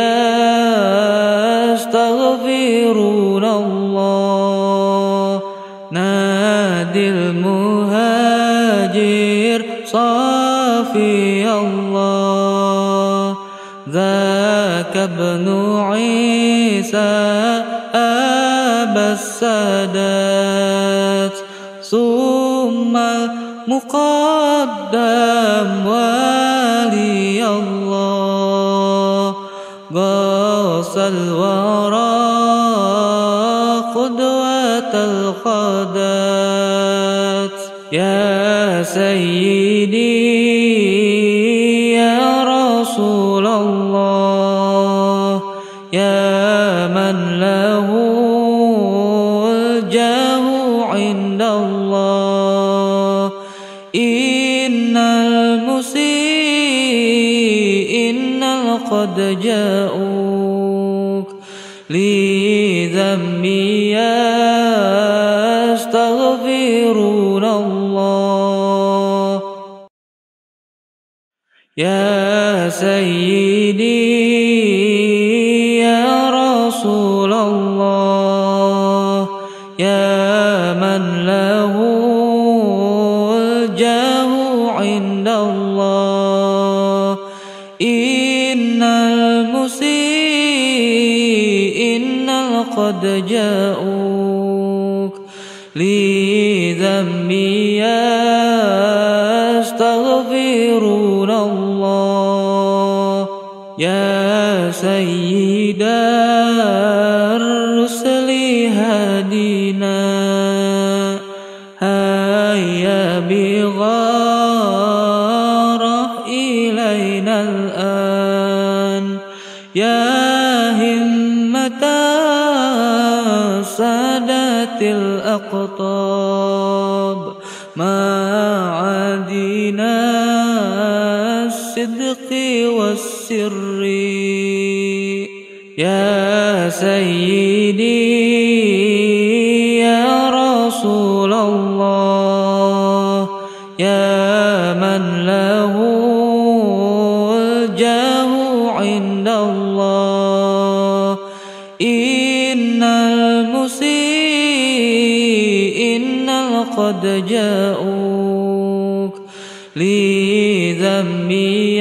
S1: يستغفرون الله نادي المهاجر صافي الله ذاك ابن عيسى أبا السادات ثم المقدم ولي الله غاص الورى قدوة الخدات يا سيدي يا رسول الله يا من له الجاه عند الله إن المسيئين قد جاءوك لذنبي يستغفرون الله يا سيدي يا رسول الله يا من المسيئين قد جاءوك لذنبي يستغفرون الله يا سيد الرسل هدينا هيا بغارة إلينا الآن يا همة سادات الأقطاب ما عادنا الصدق والسر يا سيدي يا رسول الله يا من له الجاه عند الله إن المسيئين قد جاءوك لذنبي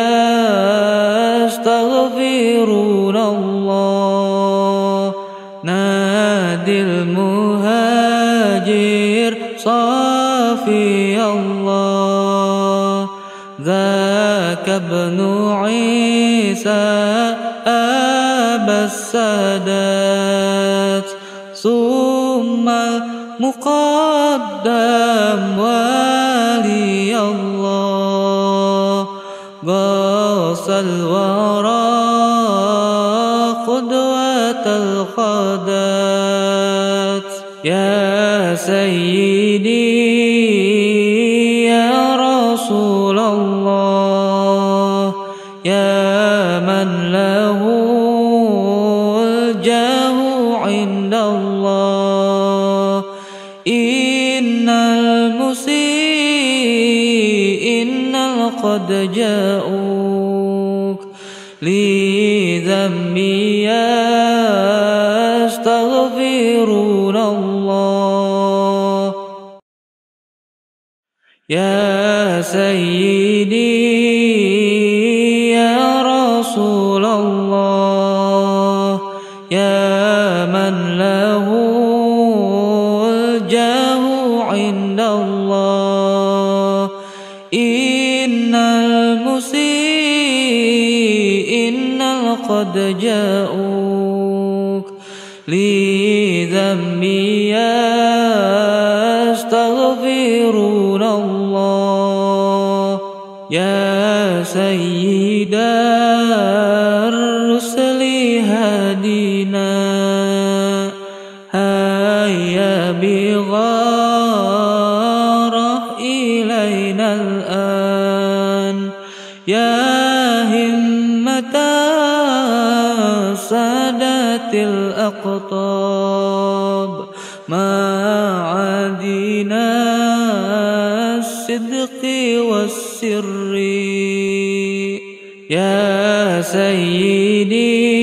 S1: يستغفرون الله نادي المهاجر صافي الله ذاك ابن عيسى أبا السادات ثم المقدم ولي الله غاص الورى قدوة القادات يا سيدي يا رسول الله يا من له الجاه عند الله إن المسيئين قد جاءوك لذنبي يستغفرون الله يا سيدي يا رسول الله يا من له الجاه عند الله إن المسيئين قد جاءوك لذنبي يستغفرون الله يا سيد الرسل هدينا هيا بغارة إلينا الآن يا همة سادات الأقطاب ما عادنا الصدق والسر يا سيدي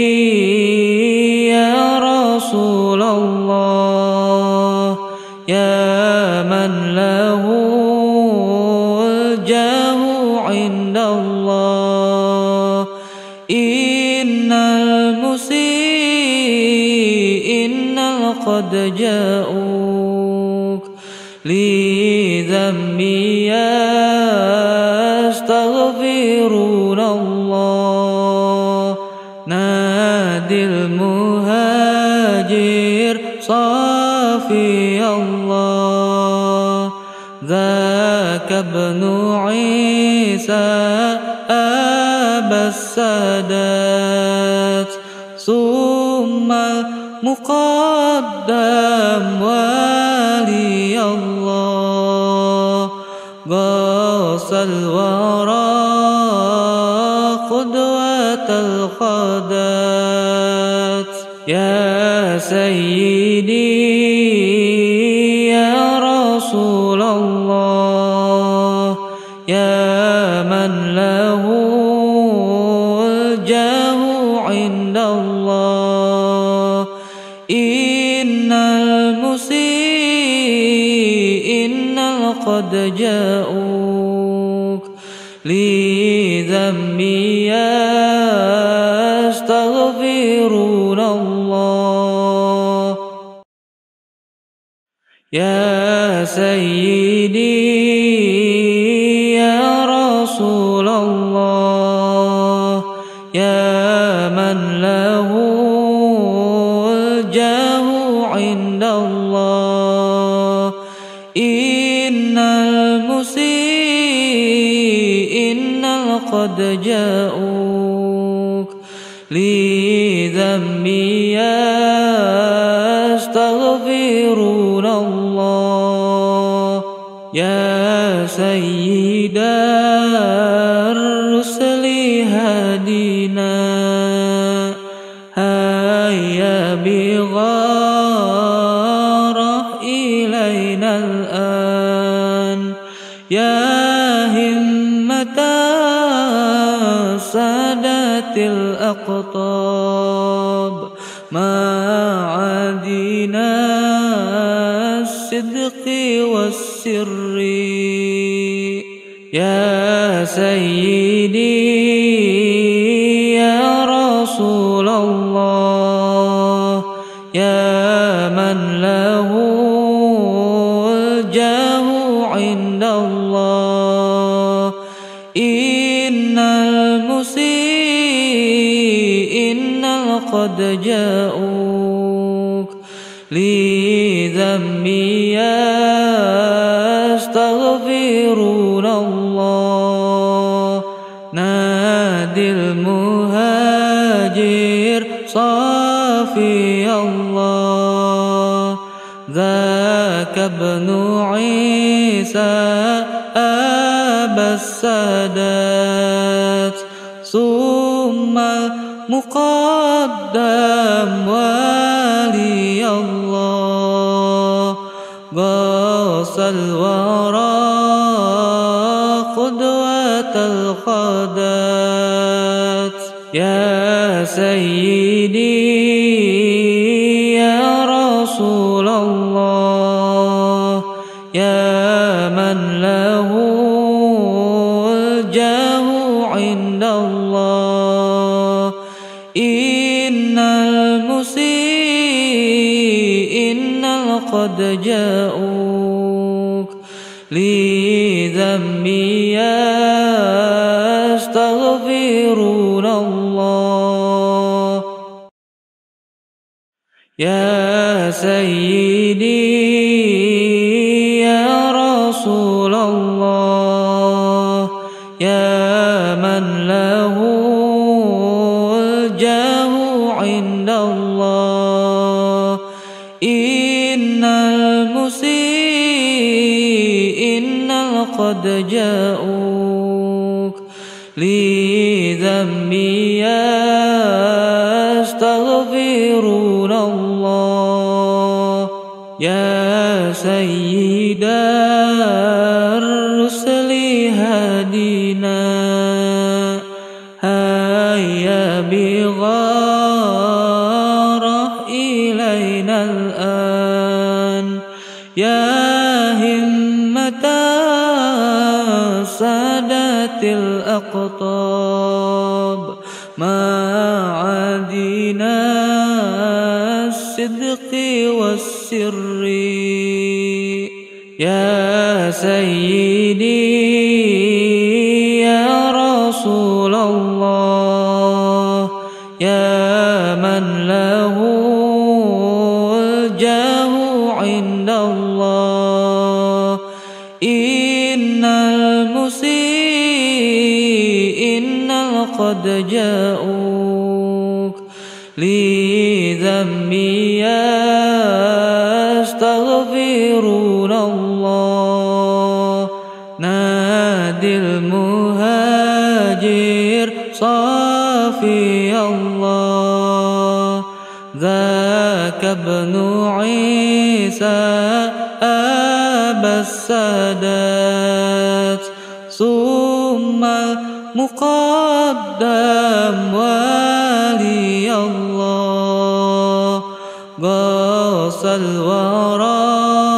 S1: يا رسول الله يا من له الجاه عند الله إن المسيئين قد جاءوك لذنبي يستغفرون الله نادي المهاجر صافي الله ذاك ابن عيسى أبا السادات ثم المقدم ولي الله غاص الورى قدوة القادات يا سيدي يا رسول الله يا من له الجاه عند الله إن المسيئين قد جاءوك لذنبي يستغفرون يستغفرون الله. يا سيدي يا رسول الله، يا من له الجاه عند الله، إن المسيئين قد جاءوك لذنبي يستغفرون الله. يا سيد الرسل هدينا، هيا بغارة إلينا الآن. يا همة سادات الأقطاب، معادنا الصدق والسر. يا سيدي يا رسول الله، يا من له الجاه عند الله، إن المسيئين قد جاءوك لذنبي يستغفرون الله. نادي المهاجر صافي الله، ذاك ابن عيسى أبا السادات، ثم مقدم ولي الله، غاص الورى قدوة القادات. يا سيدي يا رسول الله، يا من له الجاه عند الله، إن المسيئين قد جاءوك لذنبي يستغفرون الله. يا سيدي يا رسول الله، يا من له الجاه عند الله، إن المسيئين قد جاءوك لذنبي يستغفرون الله. يا سيد الرسل هدينا، هيا بغارة إلينا الآن. يا همة سادات الأقطاب، معادنا الصدق والسر. يا سيدي يا رسول الله، يا من له الجاه عند الله، إن المسيئين قد جاءوك لذنبي يستغفرون الله. نادي المهاجر صافي الله، ذاك ابن عيسى أبا السادات، ثم مقدم ولي الله، غاص الورى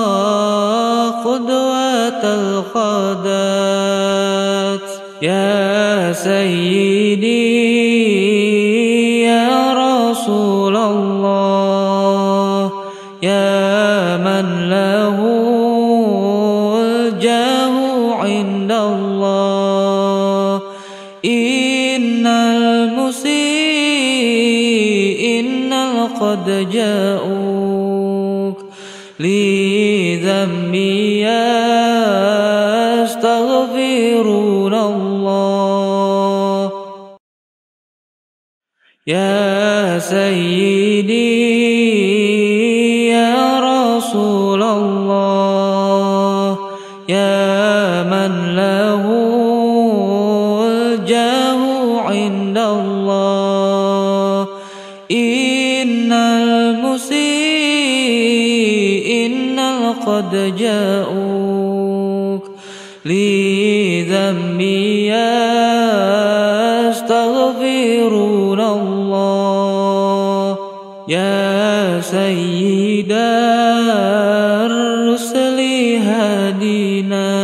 S1: قدوة القادات. يا سيدي يا رسول الجاه عند الله. إن المسيئين قد جاءوك لذنبي يستغفرون الله. يا سيدي يا رسول الله، يا من له الجاه عند الله. إن المسيئين قد جاءوك لذنبي يستغفرون الله. يا سيد الرسل هدينا،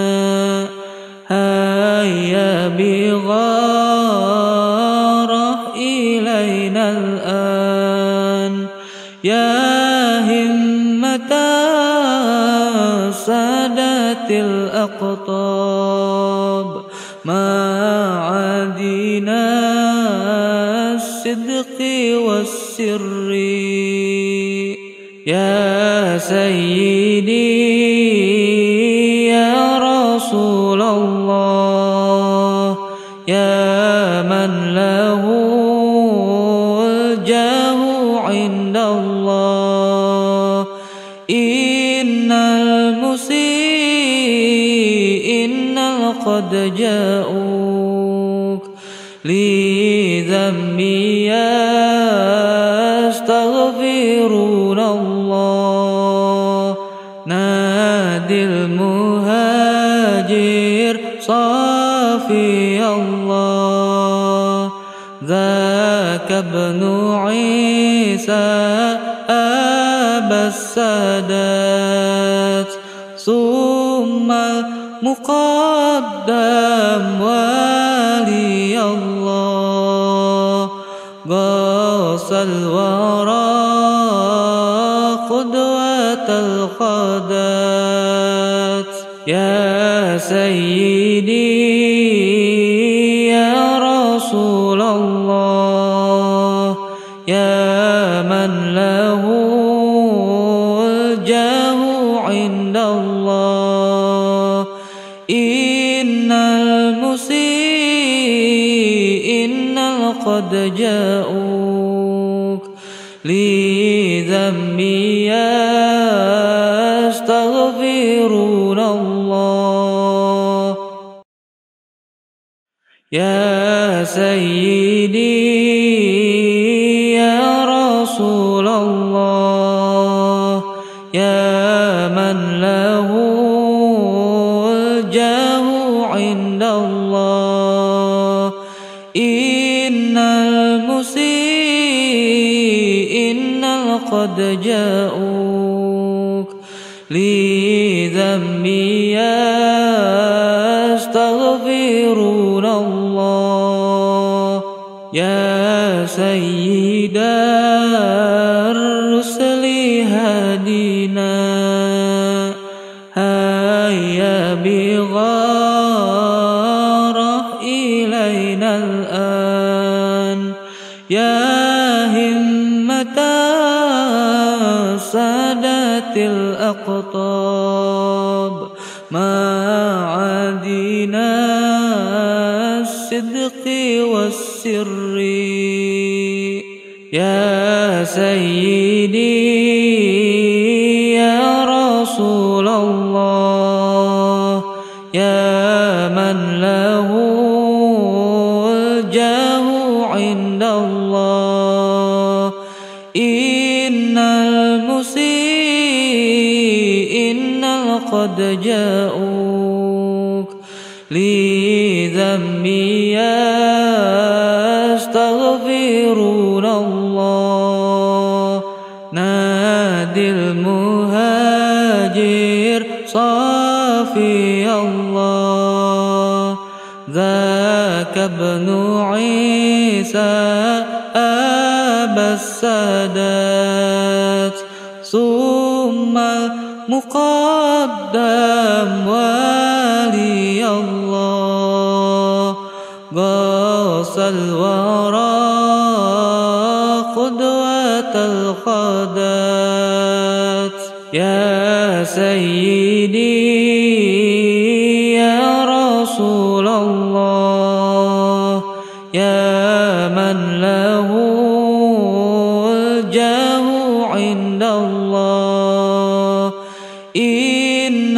S1: هيا بغارة إلينا الآن. يا همة سادة الأقطاب، ما عادينا الصدق والسر. يا سيدي يا رسول الله، يا من له الجاه عند الله. إن المسيئين قد جاءوك لذنبي يستغفرون الله. نادي المهاجر صافي الله، ذاك ابن عيسى أبا السادات. ثم المقدم ولي الله، غاص الورى قدوة القادات. يا سيدي يا رسول الله، يا من له الجاه عند الله. إن المسيئين قد جاءوك لذنبي يستغفرون الله. يا سيدي يا رسول الله، يا من له الجاه عند الله. إن المسيئين قد جاءوك لذنبي يستغفرون الله. يا سيد الرسل هدينا، هيا بغارة إلينا الآن. يا همة سادة الأقطاب، ما عادينا الصدق والسر. يا سيدي يا رسول الله، يا من له الجاه عند الله. إن المسيئين قد جاءوك لذنبي يستغفرون الله. نادي المهاجر صافي الله، ذاك ابن عيسى أبا السادات. ثم المقدم ولي الله غاص الورى قدوة القادات يا سيدي يا رسول الله يا من له الجاه عند الله إن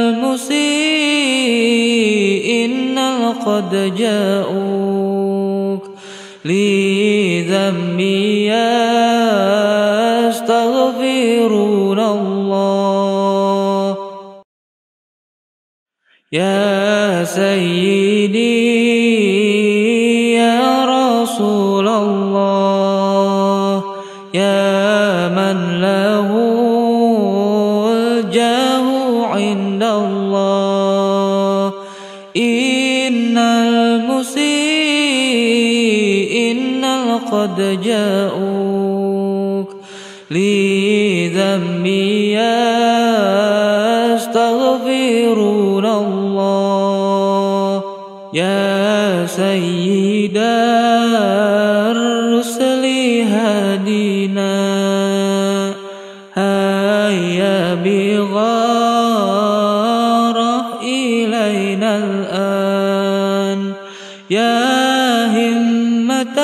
S1: المسيئين قد جاءوك لذنبي يستغفرون الله يا سيدي يا رسول الله يا من له الجاه عند الله إن المسيئين قد جاءوك لذنبي يستغفرون الله يا سيد الرسل هدينا هيا بغارة إلينا الآن يا همة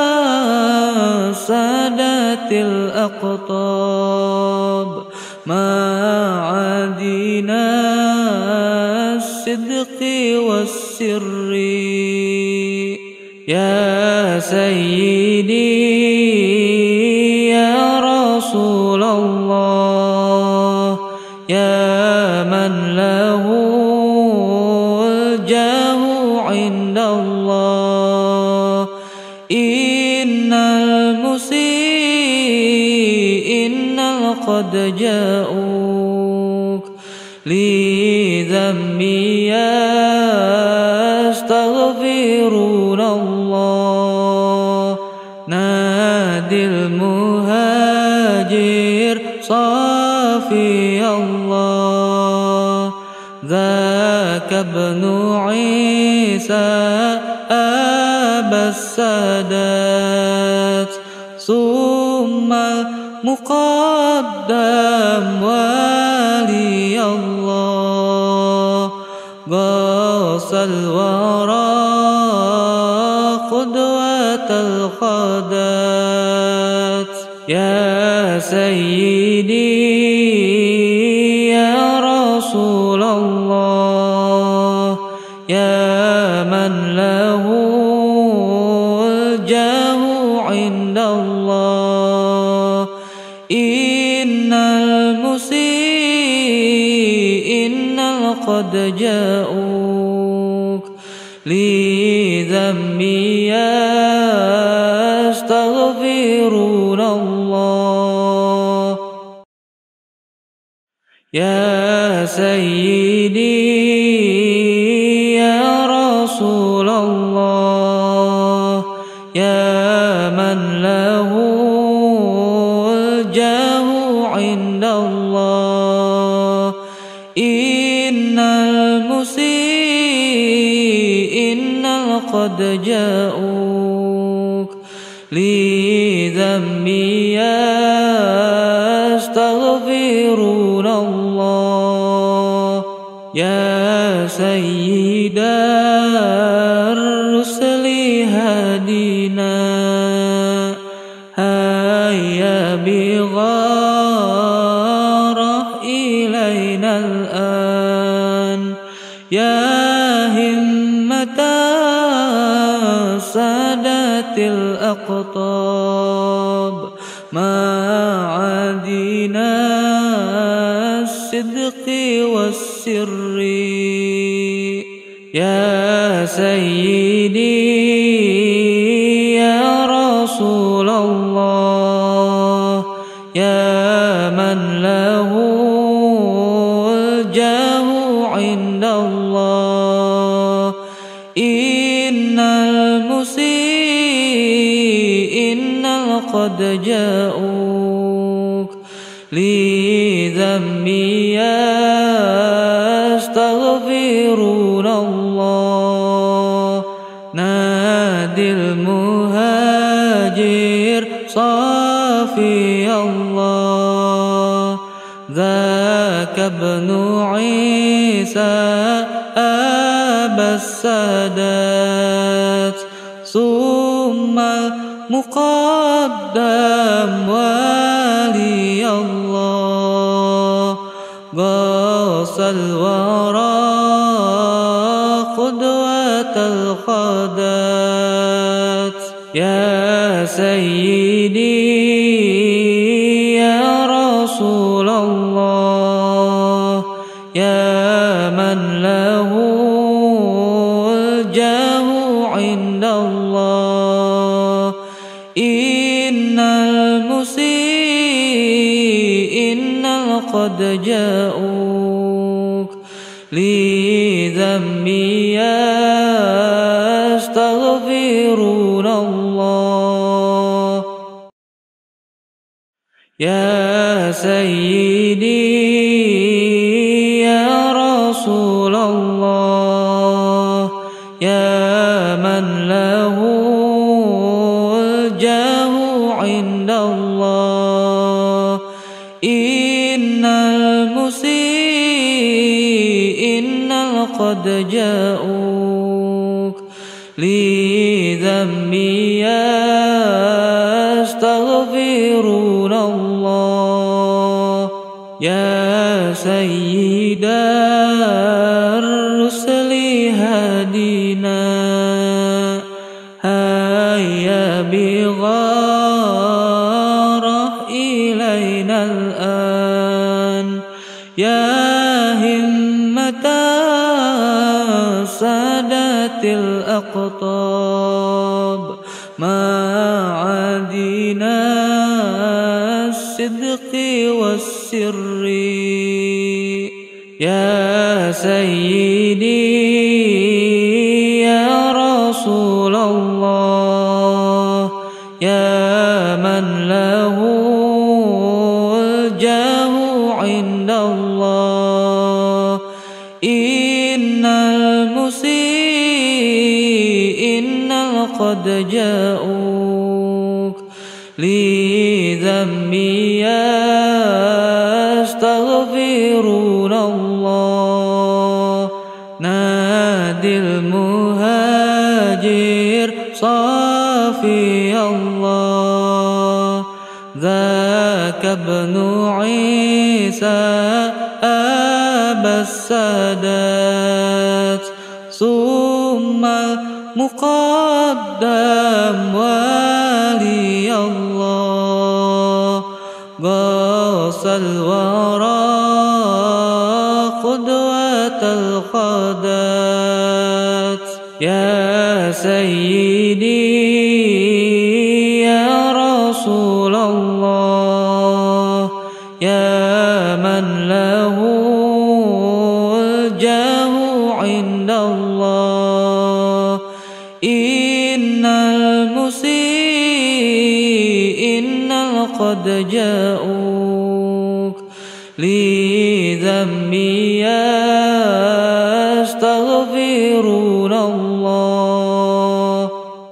S1: سادة الأقطاب ما عادينا الصدق والسر يا سيدي يا رسول الله يا من له الجاه عند الله إن المسيئين قد جاءوك لذنبي يستغفرون الله نادي المهاجر صافي الله ذاك ابن عيسى أبا السادات ثم المقدم ولي الله غاص الورى قدوة القادات يا سيدي يا رسول الله يا من له الجاه عند الله إن المسيئين قد جاءوك لذنبي يستغفرون الله يا سيدي يا رسول الله يا من له الجاه عند الله إن المسيئين قد جاءوك لذنبي يستغفرون الله يا سيدي يا رسول الله يا من له الجاه عند الله إن المسيئين قد جاءوك لذنبي يستغفرون الله يا سيدي يا رسول الله يا من له الجاه عند الله إن المسيئين قد جاءوك لذنبي يستغفرون الله يا سيد الرسل هدينا هيا بغارة إلينا الآن يا همة سادة الأقطاب ما عادينا الصدق والسر يا سيدي يا رسول الله يا من له الجاه عند الله إن المسيئين قد جاءوك لذنبي ذنبي يستغفرون الله نادي المهاجر صافي الله ذاك ابن عيسى أبا السادات ثم المقدم ولي الله غاص الورى قدوة الخدات يا سيدي يا رسول الله يا من له الجاه عند الله إن المسيئين قد جاءوك لذنبي يستغفرون الله يا سيدي يا رسول الله يا من له الجاه عند الله إن المسيئين قد جاءوك لذنبي يستغفرون الله يا سيد الرسل هدينا هيا بغارة إلينا الآن يا همة سادات الأقطاب ما عادنا الصدق والسر يا سيدي يا رسول الله يا من له الجاه عند الله إن المسيئين قد جاءوك لذنبي يستغفرون الله نادي المهاجر صافي الله ذاك ابن عيسى أبا السادات ثم المقدم ولي الله غاص الورى قدوة الخدات يا سيدي يا رسول الله يا من له الجاه عند الله إن المسيئين قد جاءوك لذنبي يستغفرون الله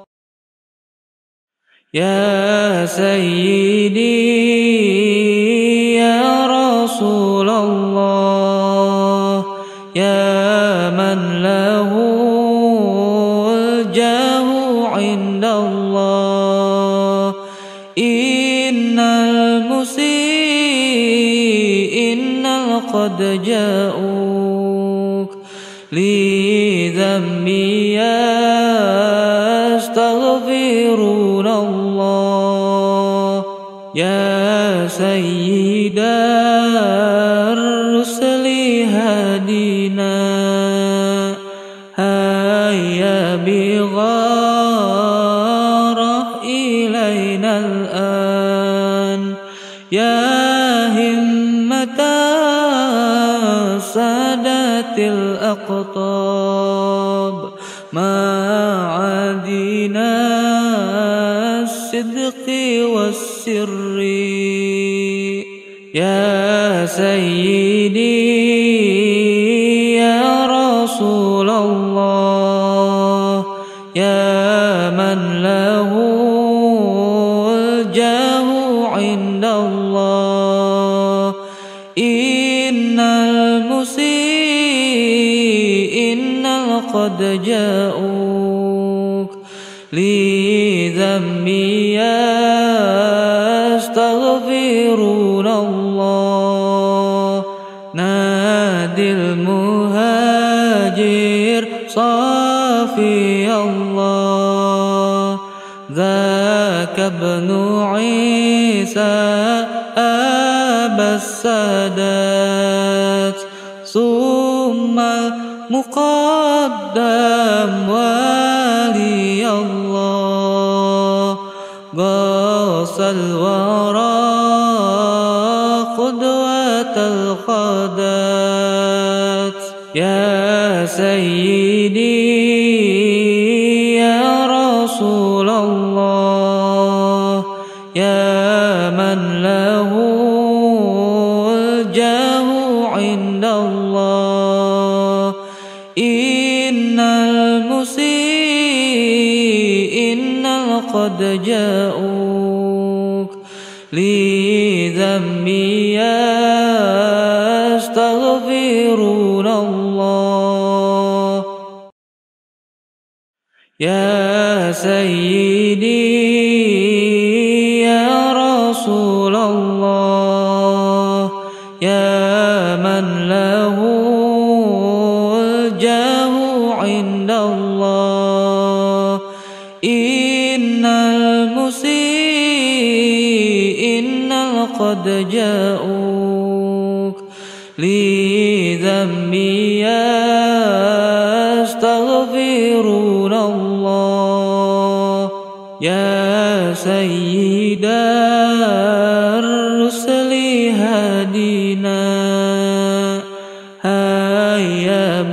S1: يا سيدي يا رسول الله يا من له الجاه عند الله إن المسيئين قد جاءوك لذنبي يستغفرون الله يا سيد الرسل هدينا هيا بغارة إلينا الآن يا همة سادات الأقطاب ما عادنا الصدق والسر يا سيدي يا رسول الله يا من له الجاه عند الله إن المسيئين قد جاءوك لذنبي يستغفرون الله نادي المهاجر صافي الله ذاك ابن عيسى أبا السادات ثم المقدم ولي الله غاص الورى قدوة القادات يا سيدي يا رسول الله يا من له الجاه عند الله إن المسيئين قد جاءوك لذنبي يستغفرون الله يا سيدي يا رسول الله يا من له الجاه عند الله إن المسيئين قد جاءوك لذنبي يستغفرون الله يا سيد الرسل هدينا هيا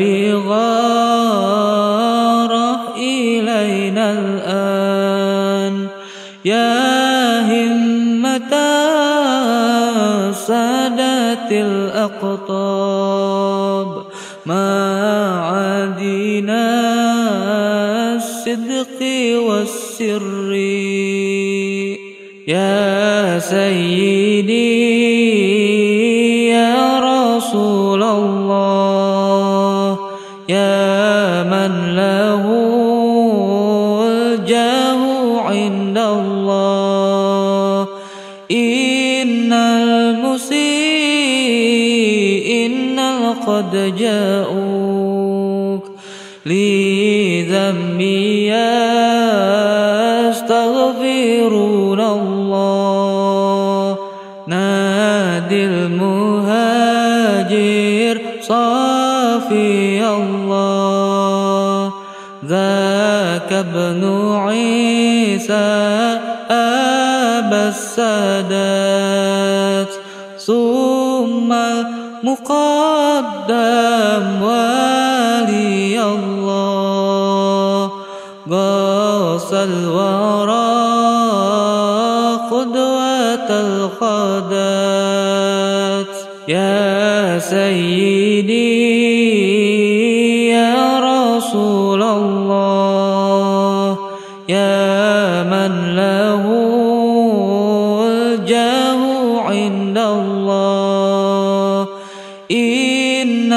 S1: بغارة إلينا الآن يا همة سادات الأقطاب ما عادينا الصدق والسر يا سيدي يا رسول الله يا من له الجاه عند الله إن المسيئين قد جاءوك لذنبي يستغفرون الله نادي المهاجر صافي الله ذاك ابن عيسى أبا السادات ثم المقدم ولي الله غاص الورى قدوة القادات يا سيدي يا رسول الله يا من له الجاه عند الله إن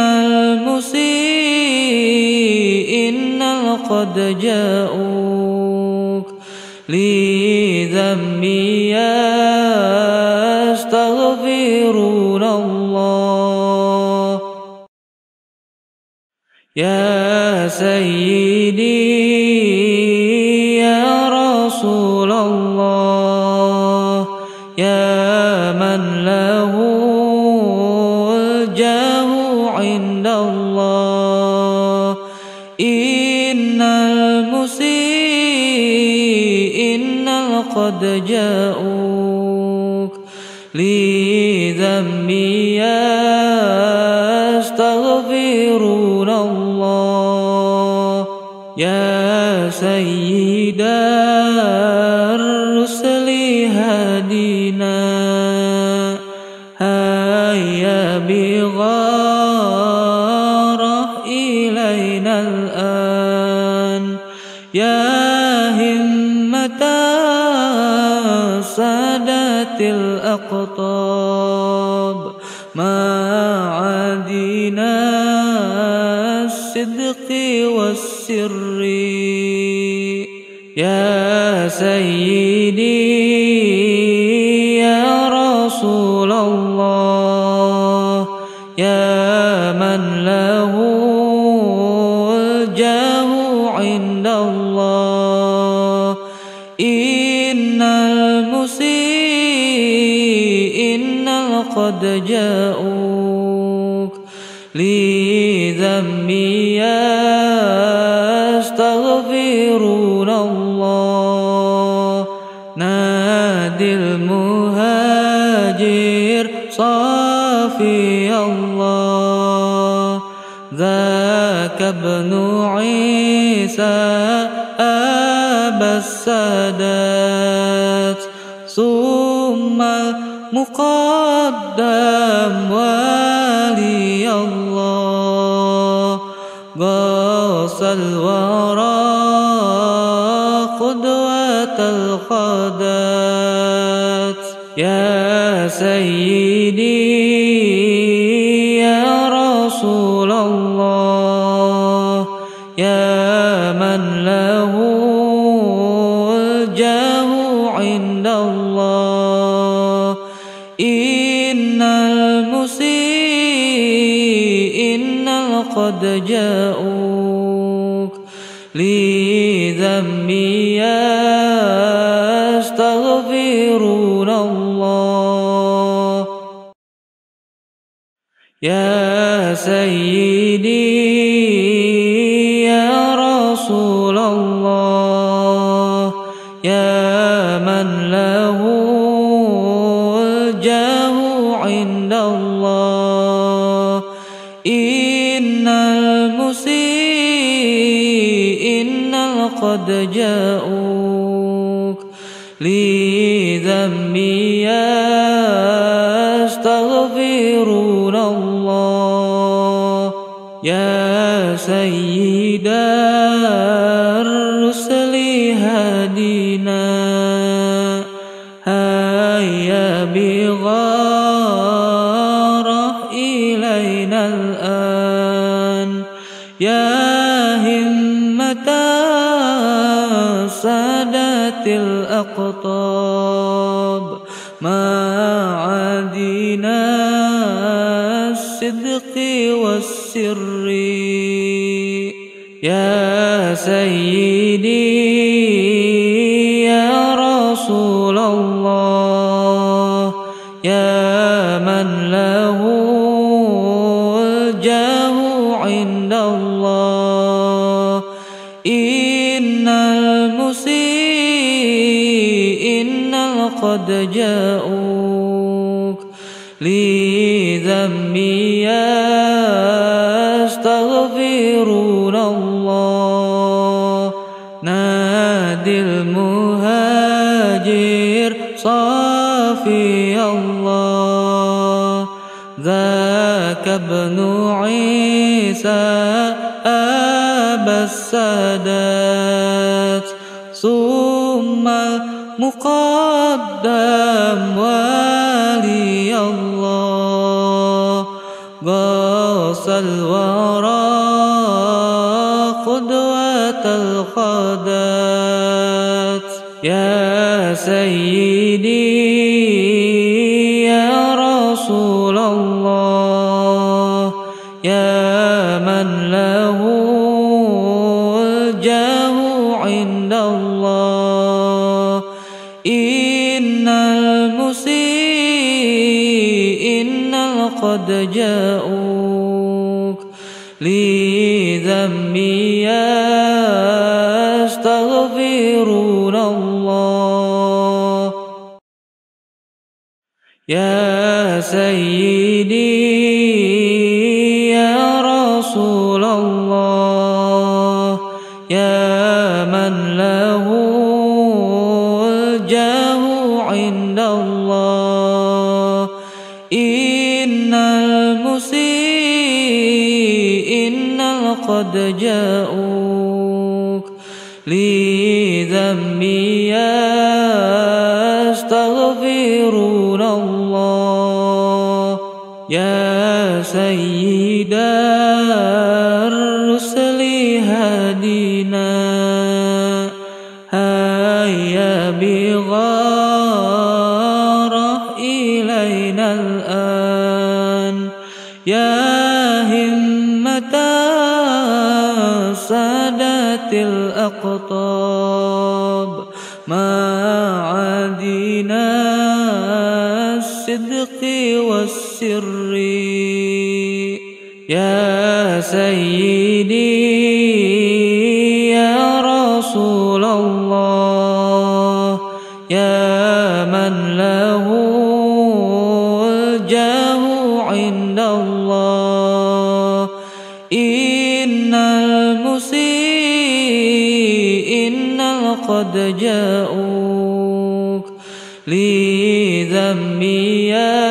S1: المسيئين قد جاءوك لذنبي يستغفرون الله يا سيدي يا رسول الله يا من له الجاه عند الله إن المسيئين قد جاءوك لذنبي يستغفرون الله يا سيد الرسل هدينا إلينا الآن يا همة سادات الأقطاب معادنا الصدق والسر يا سيدي يا رسول الله يا من له الجاه عند الله إن المسيئين قد جاءوك لذنبي يستغفرون الله نادي المهاجر صافي الله ذاك ابن عيسى أبا السادات ثم المقدم ولي الله غاص الورى قدوة القادات يا سيدي يا رسول الله يا من له الجاه عند الله إن المسيئين قد جاءوك لذنبي يستغفرون الله يا سيدي يا رسول الله يا من له الجاه عند الله إن المسيئين قد جاءوك لذنبي يستغفرون الله يا سيد الرسل هدينا هيا بغارة إلينا الآن يا همة سادات الأقطاب معادنا الصدق والسر يا سيدي يا رسول الله يا من له الجاه عند الله إن المسيئين قد جاءوك لذنبي يستغفرون الله نادي المهاجر صافي الله ذاك ابن عيسى أبا السادات ثم المقدم ولي الله غاص الورى قدوة القادات يا سيدي يا رسول الله يا من له الجاه عند الله إن المسيئين قد جاءوك لذنبي يستغفرون الله يا سيدي يا رسول الله يا من له الجاه عند الله إن المسيئين قد جاءوك لذنبي يستغفرون الله يا سيد الرسل هدينا هيا بغارة إلينا الآن يا همة سادات الأقطاب معادنا الصدق والسر يا سيدي يا رسول الله يا من له الجاه عند الله إن المسيئين قد جاءوك لذنبي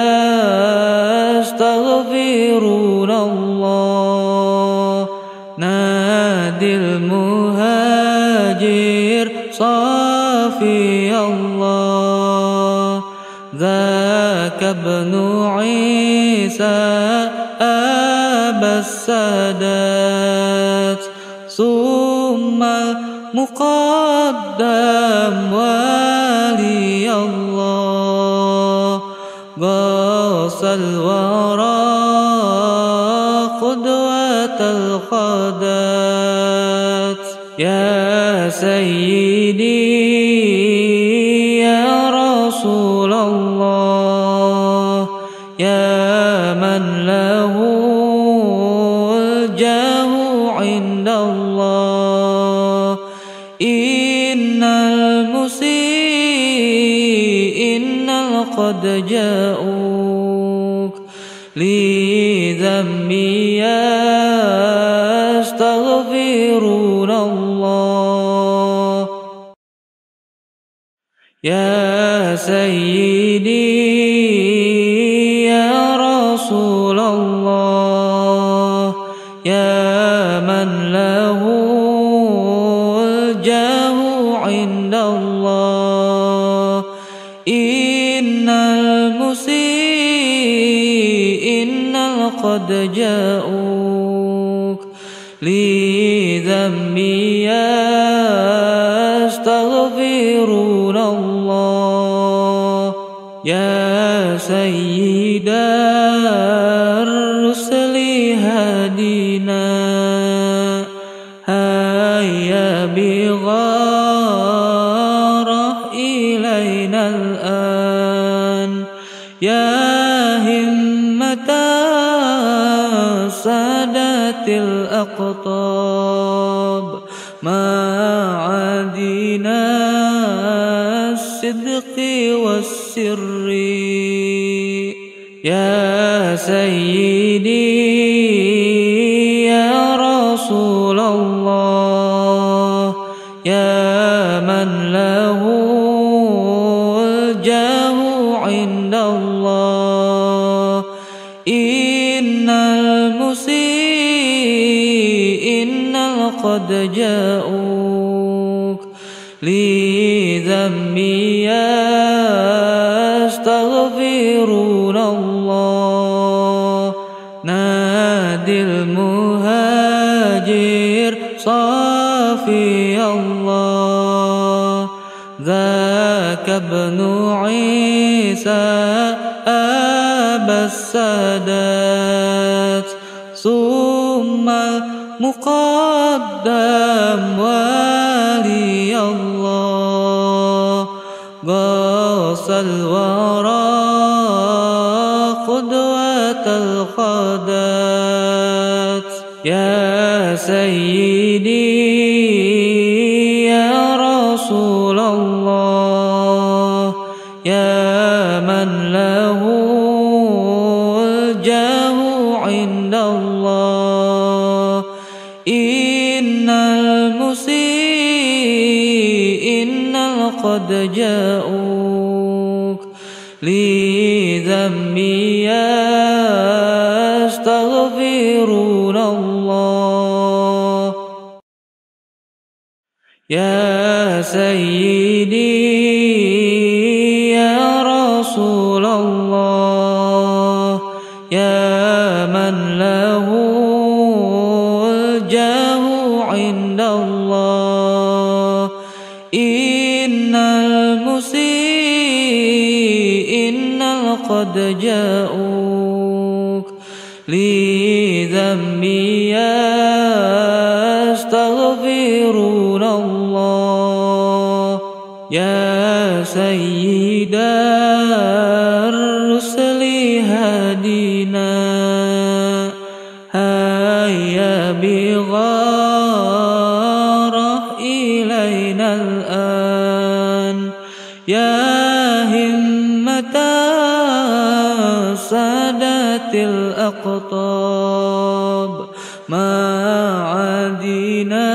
S1: يستغفرون الله نادي المهاجر صافي الله ذاك ابن عيسى أبا السادات ثم المقدم ولي الله غاص الورى قدوة القادات يا سيدي يا رسول الله يا من له الجاه عند الله إن المسيئين قد جاءوك لذنبي يستغفرون الله يا سيدي يا رسول الله يا من له الجاه عند الله إن المسيئين قد جاءوك لذنبي يستغفرون الله يا سيد الرسل هدينا هيا بغارة إلينا الآن يا همة سادات الأقطاب معادنا الصدق والسر يا سيدي يا رسول الله يا من له الجاه عند الله إن المسيئين قد جاءوك لذنبي يستغفرون الله نادي المهاجر صافي الله ذاك ابن عيسى أبا السادات ثم المقدم ولي الله غاص الورى قدوة القادات يا سيدي يا رسول الله يا من له الجاه عند الله إن المسيئين قد جاءوك لذنبي يستغفرون الله يا سيدي يا رسول الله يا من له الجاه عند الله إن المسيئين قد جاءوك لذنبي يستغفرون الله يا سيد الرسل هدينا هيا بغارة إلينا الآن يا همة سادات الأقطاب معادنا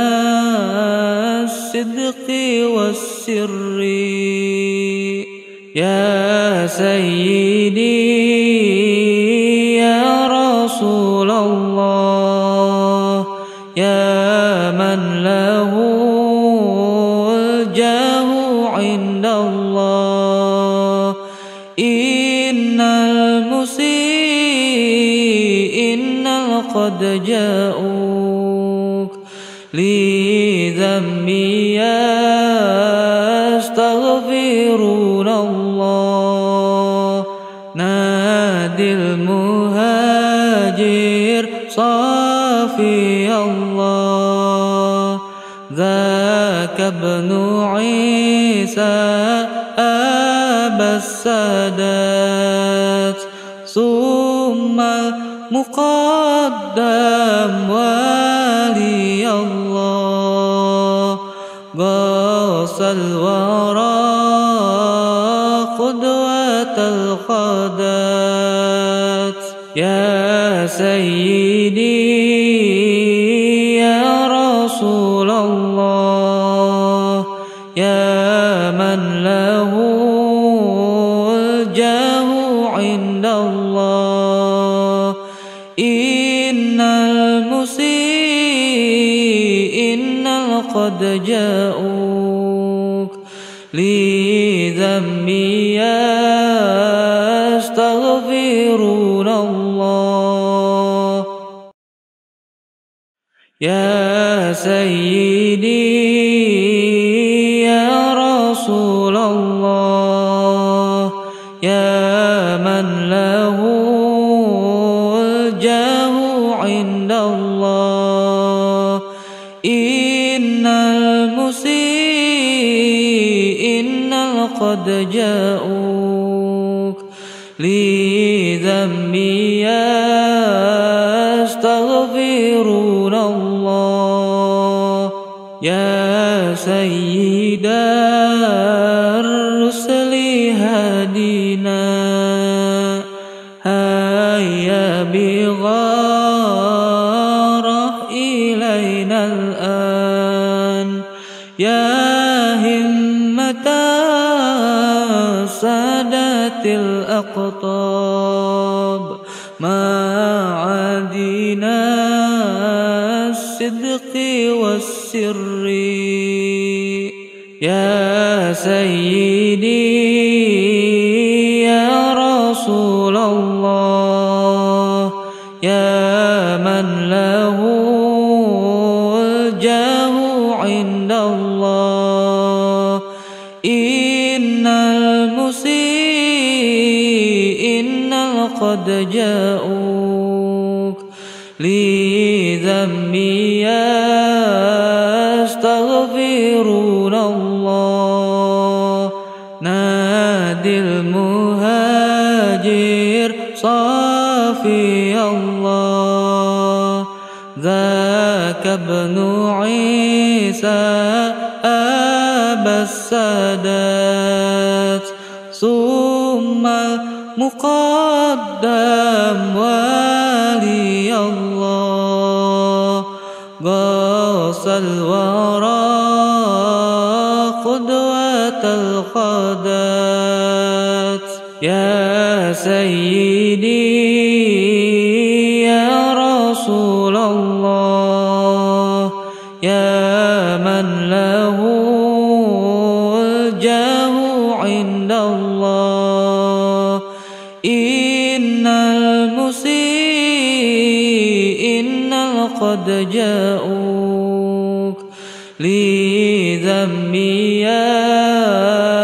S1: الصدق والسر يا سيدي يا رسول الله يا من له الجاه عند الله إن المسيئين قد جاءوك لذنبي يستغفرون الله نادي المهاجر صافي الله ذاك ابن عيسى أبا السادات ثم مقدم ولي الله غاص الورى قدوة القادات يا سيدي يا رسول الله يا من له الجاه عند الله إن المسيئين قد جاءوك لذنبي يستغفرون الله يا سيدي يا رسول الله يا من له الجاه عند الله إن المسيئين قد جاءوك لذنبي يستغفرون الله يا سيد الرسل هدينا هيا بغارة إلينا الآن يا همة سادات الأقطاب معادنا الصدق والسر يا سيدي يا رسول الله يا من له الجاه عند الله إن المسيئين قد جاءوك لذنبي يستغفرون الله نادي المهاجر صافي الله ذاك ابن عيسى أبا السادات ثم مقدم ولي الله غاص الورى قدوة القادات يا سيدي يا رسول الله يا من له الجاه عند الله. إن المسيئين قد جاءوك لذنبي يا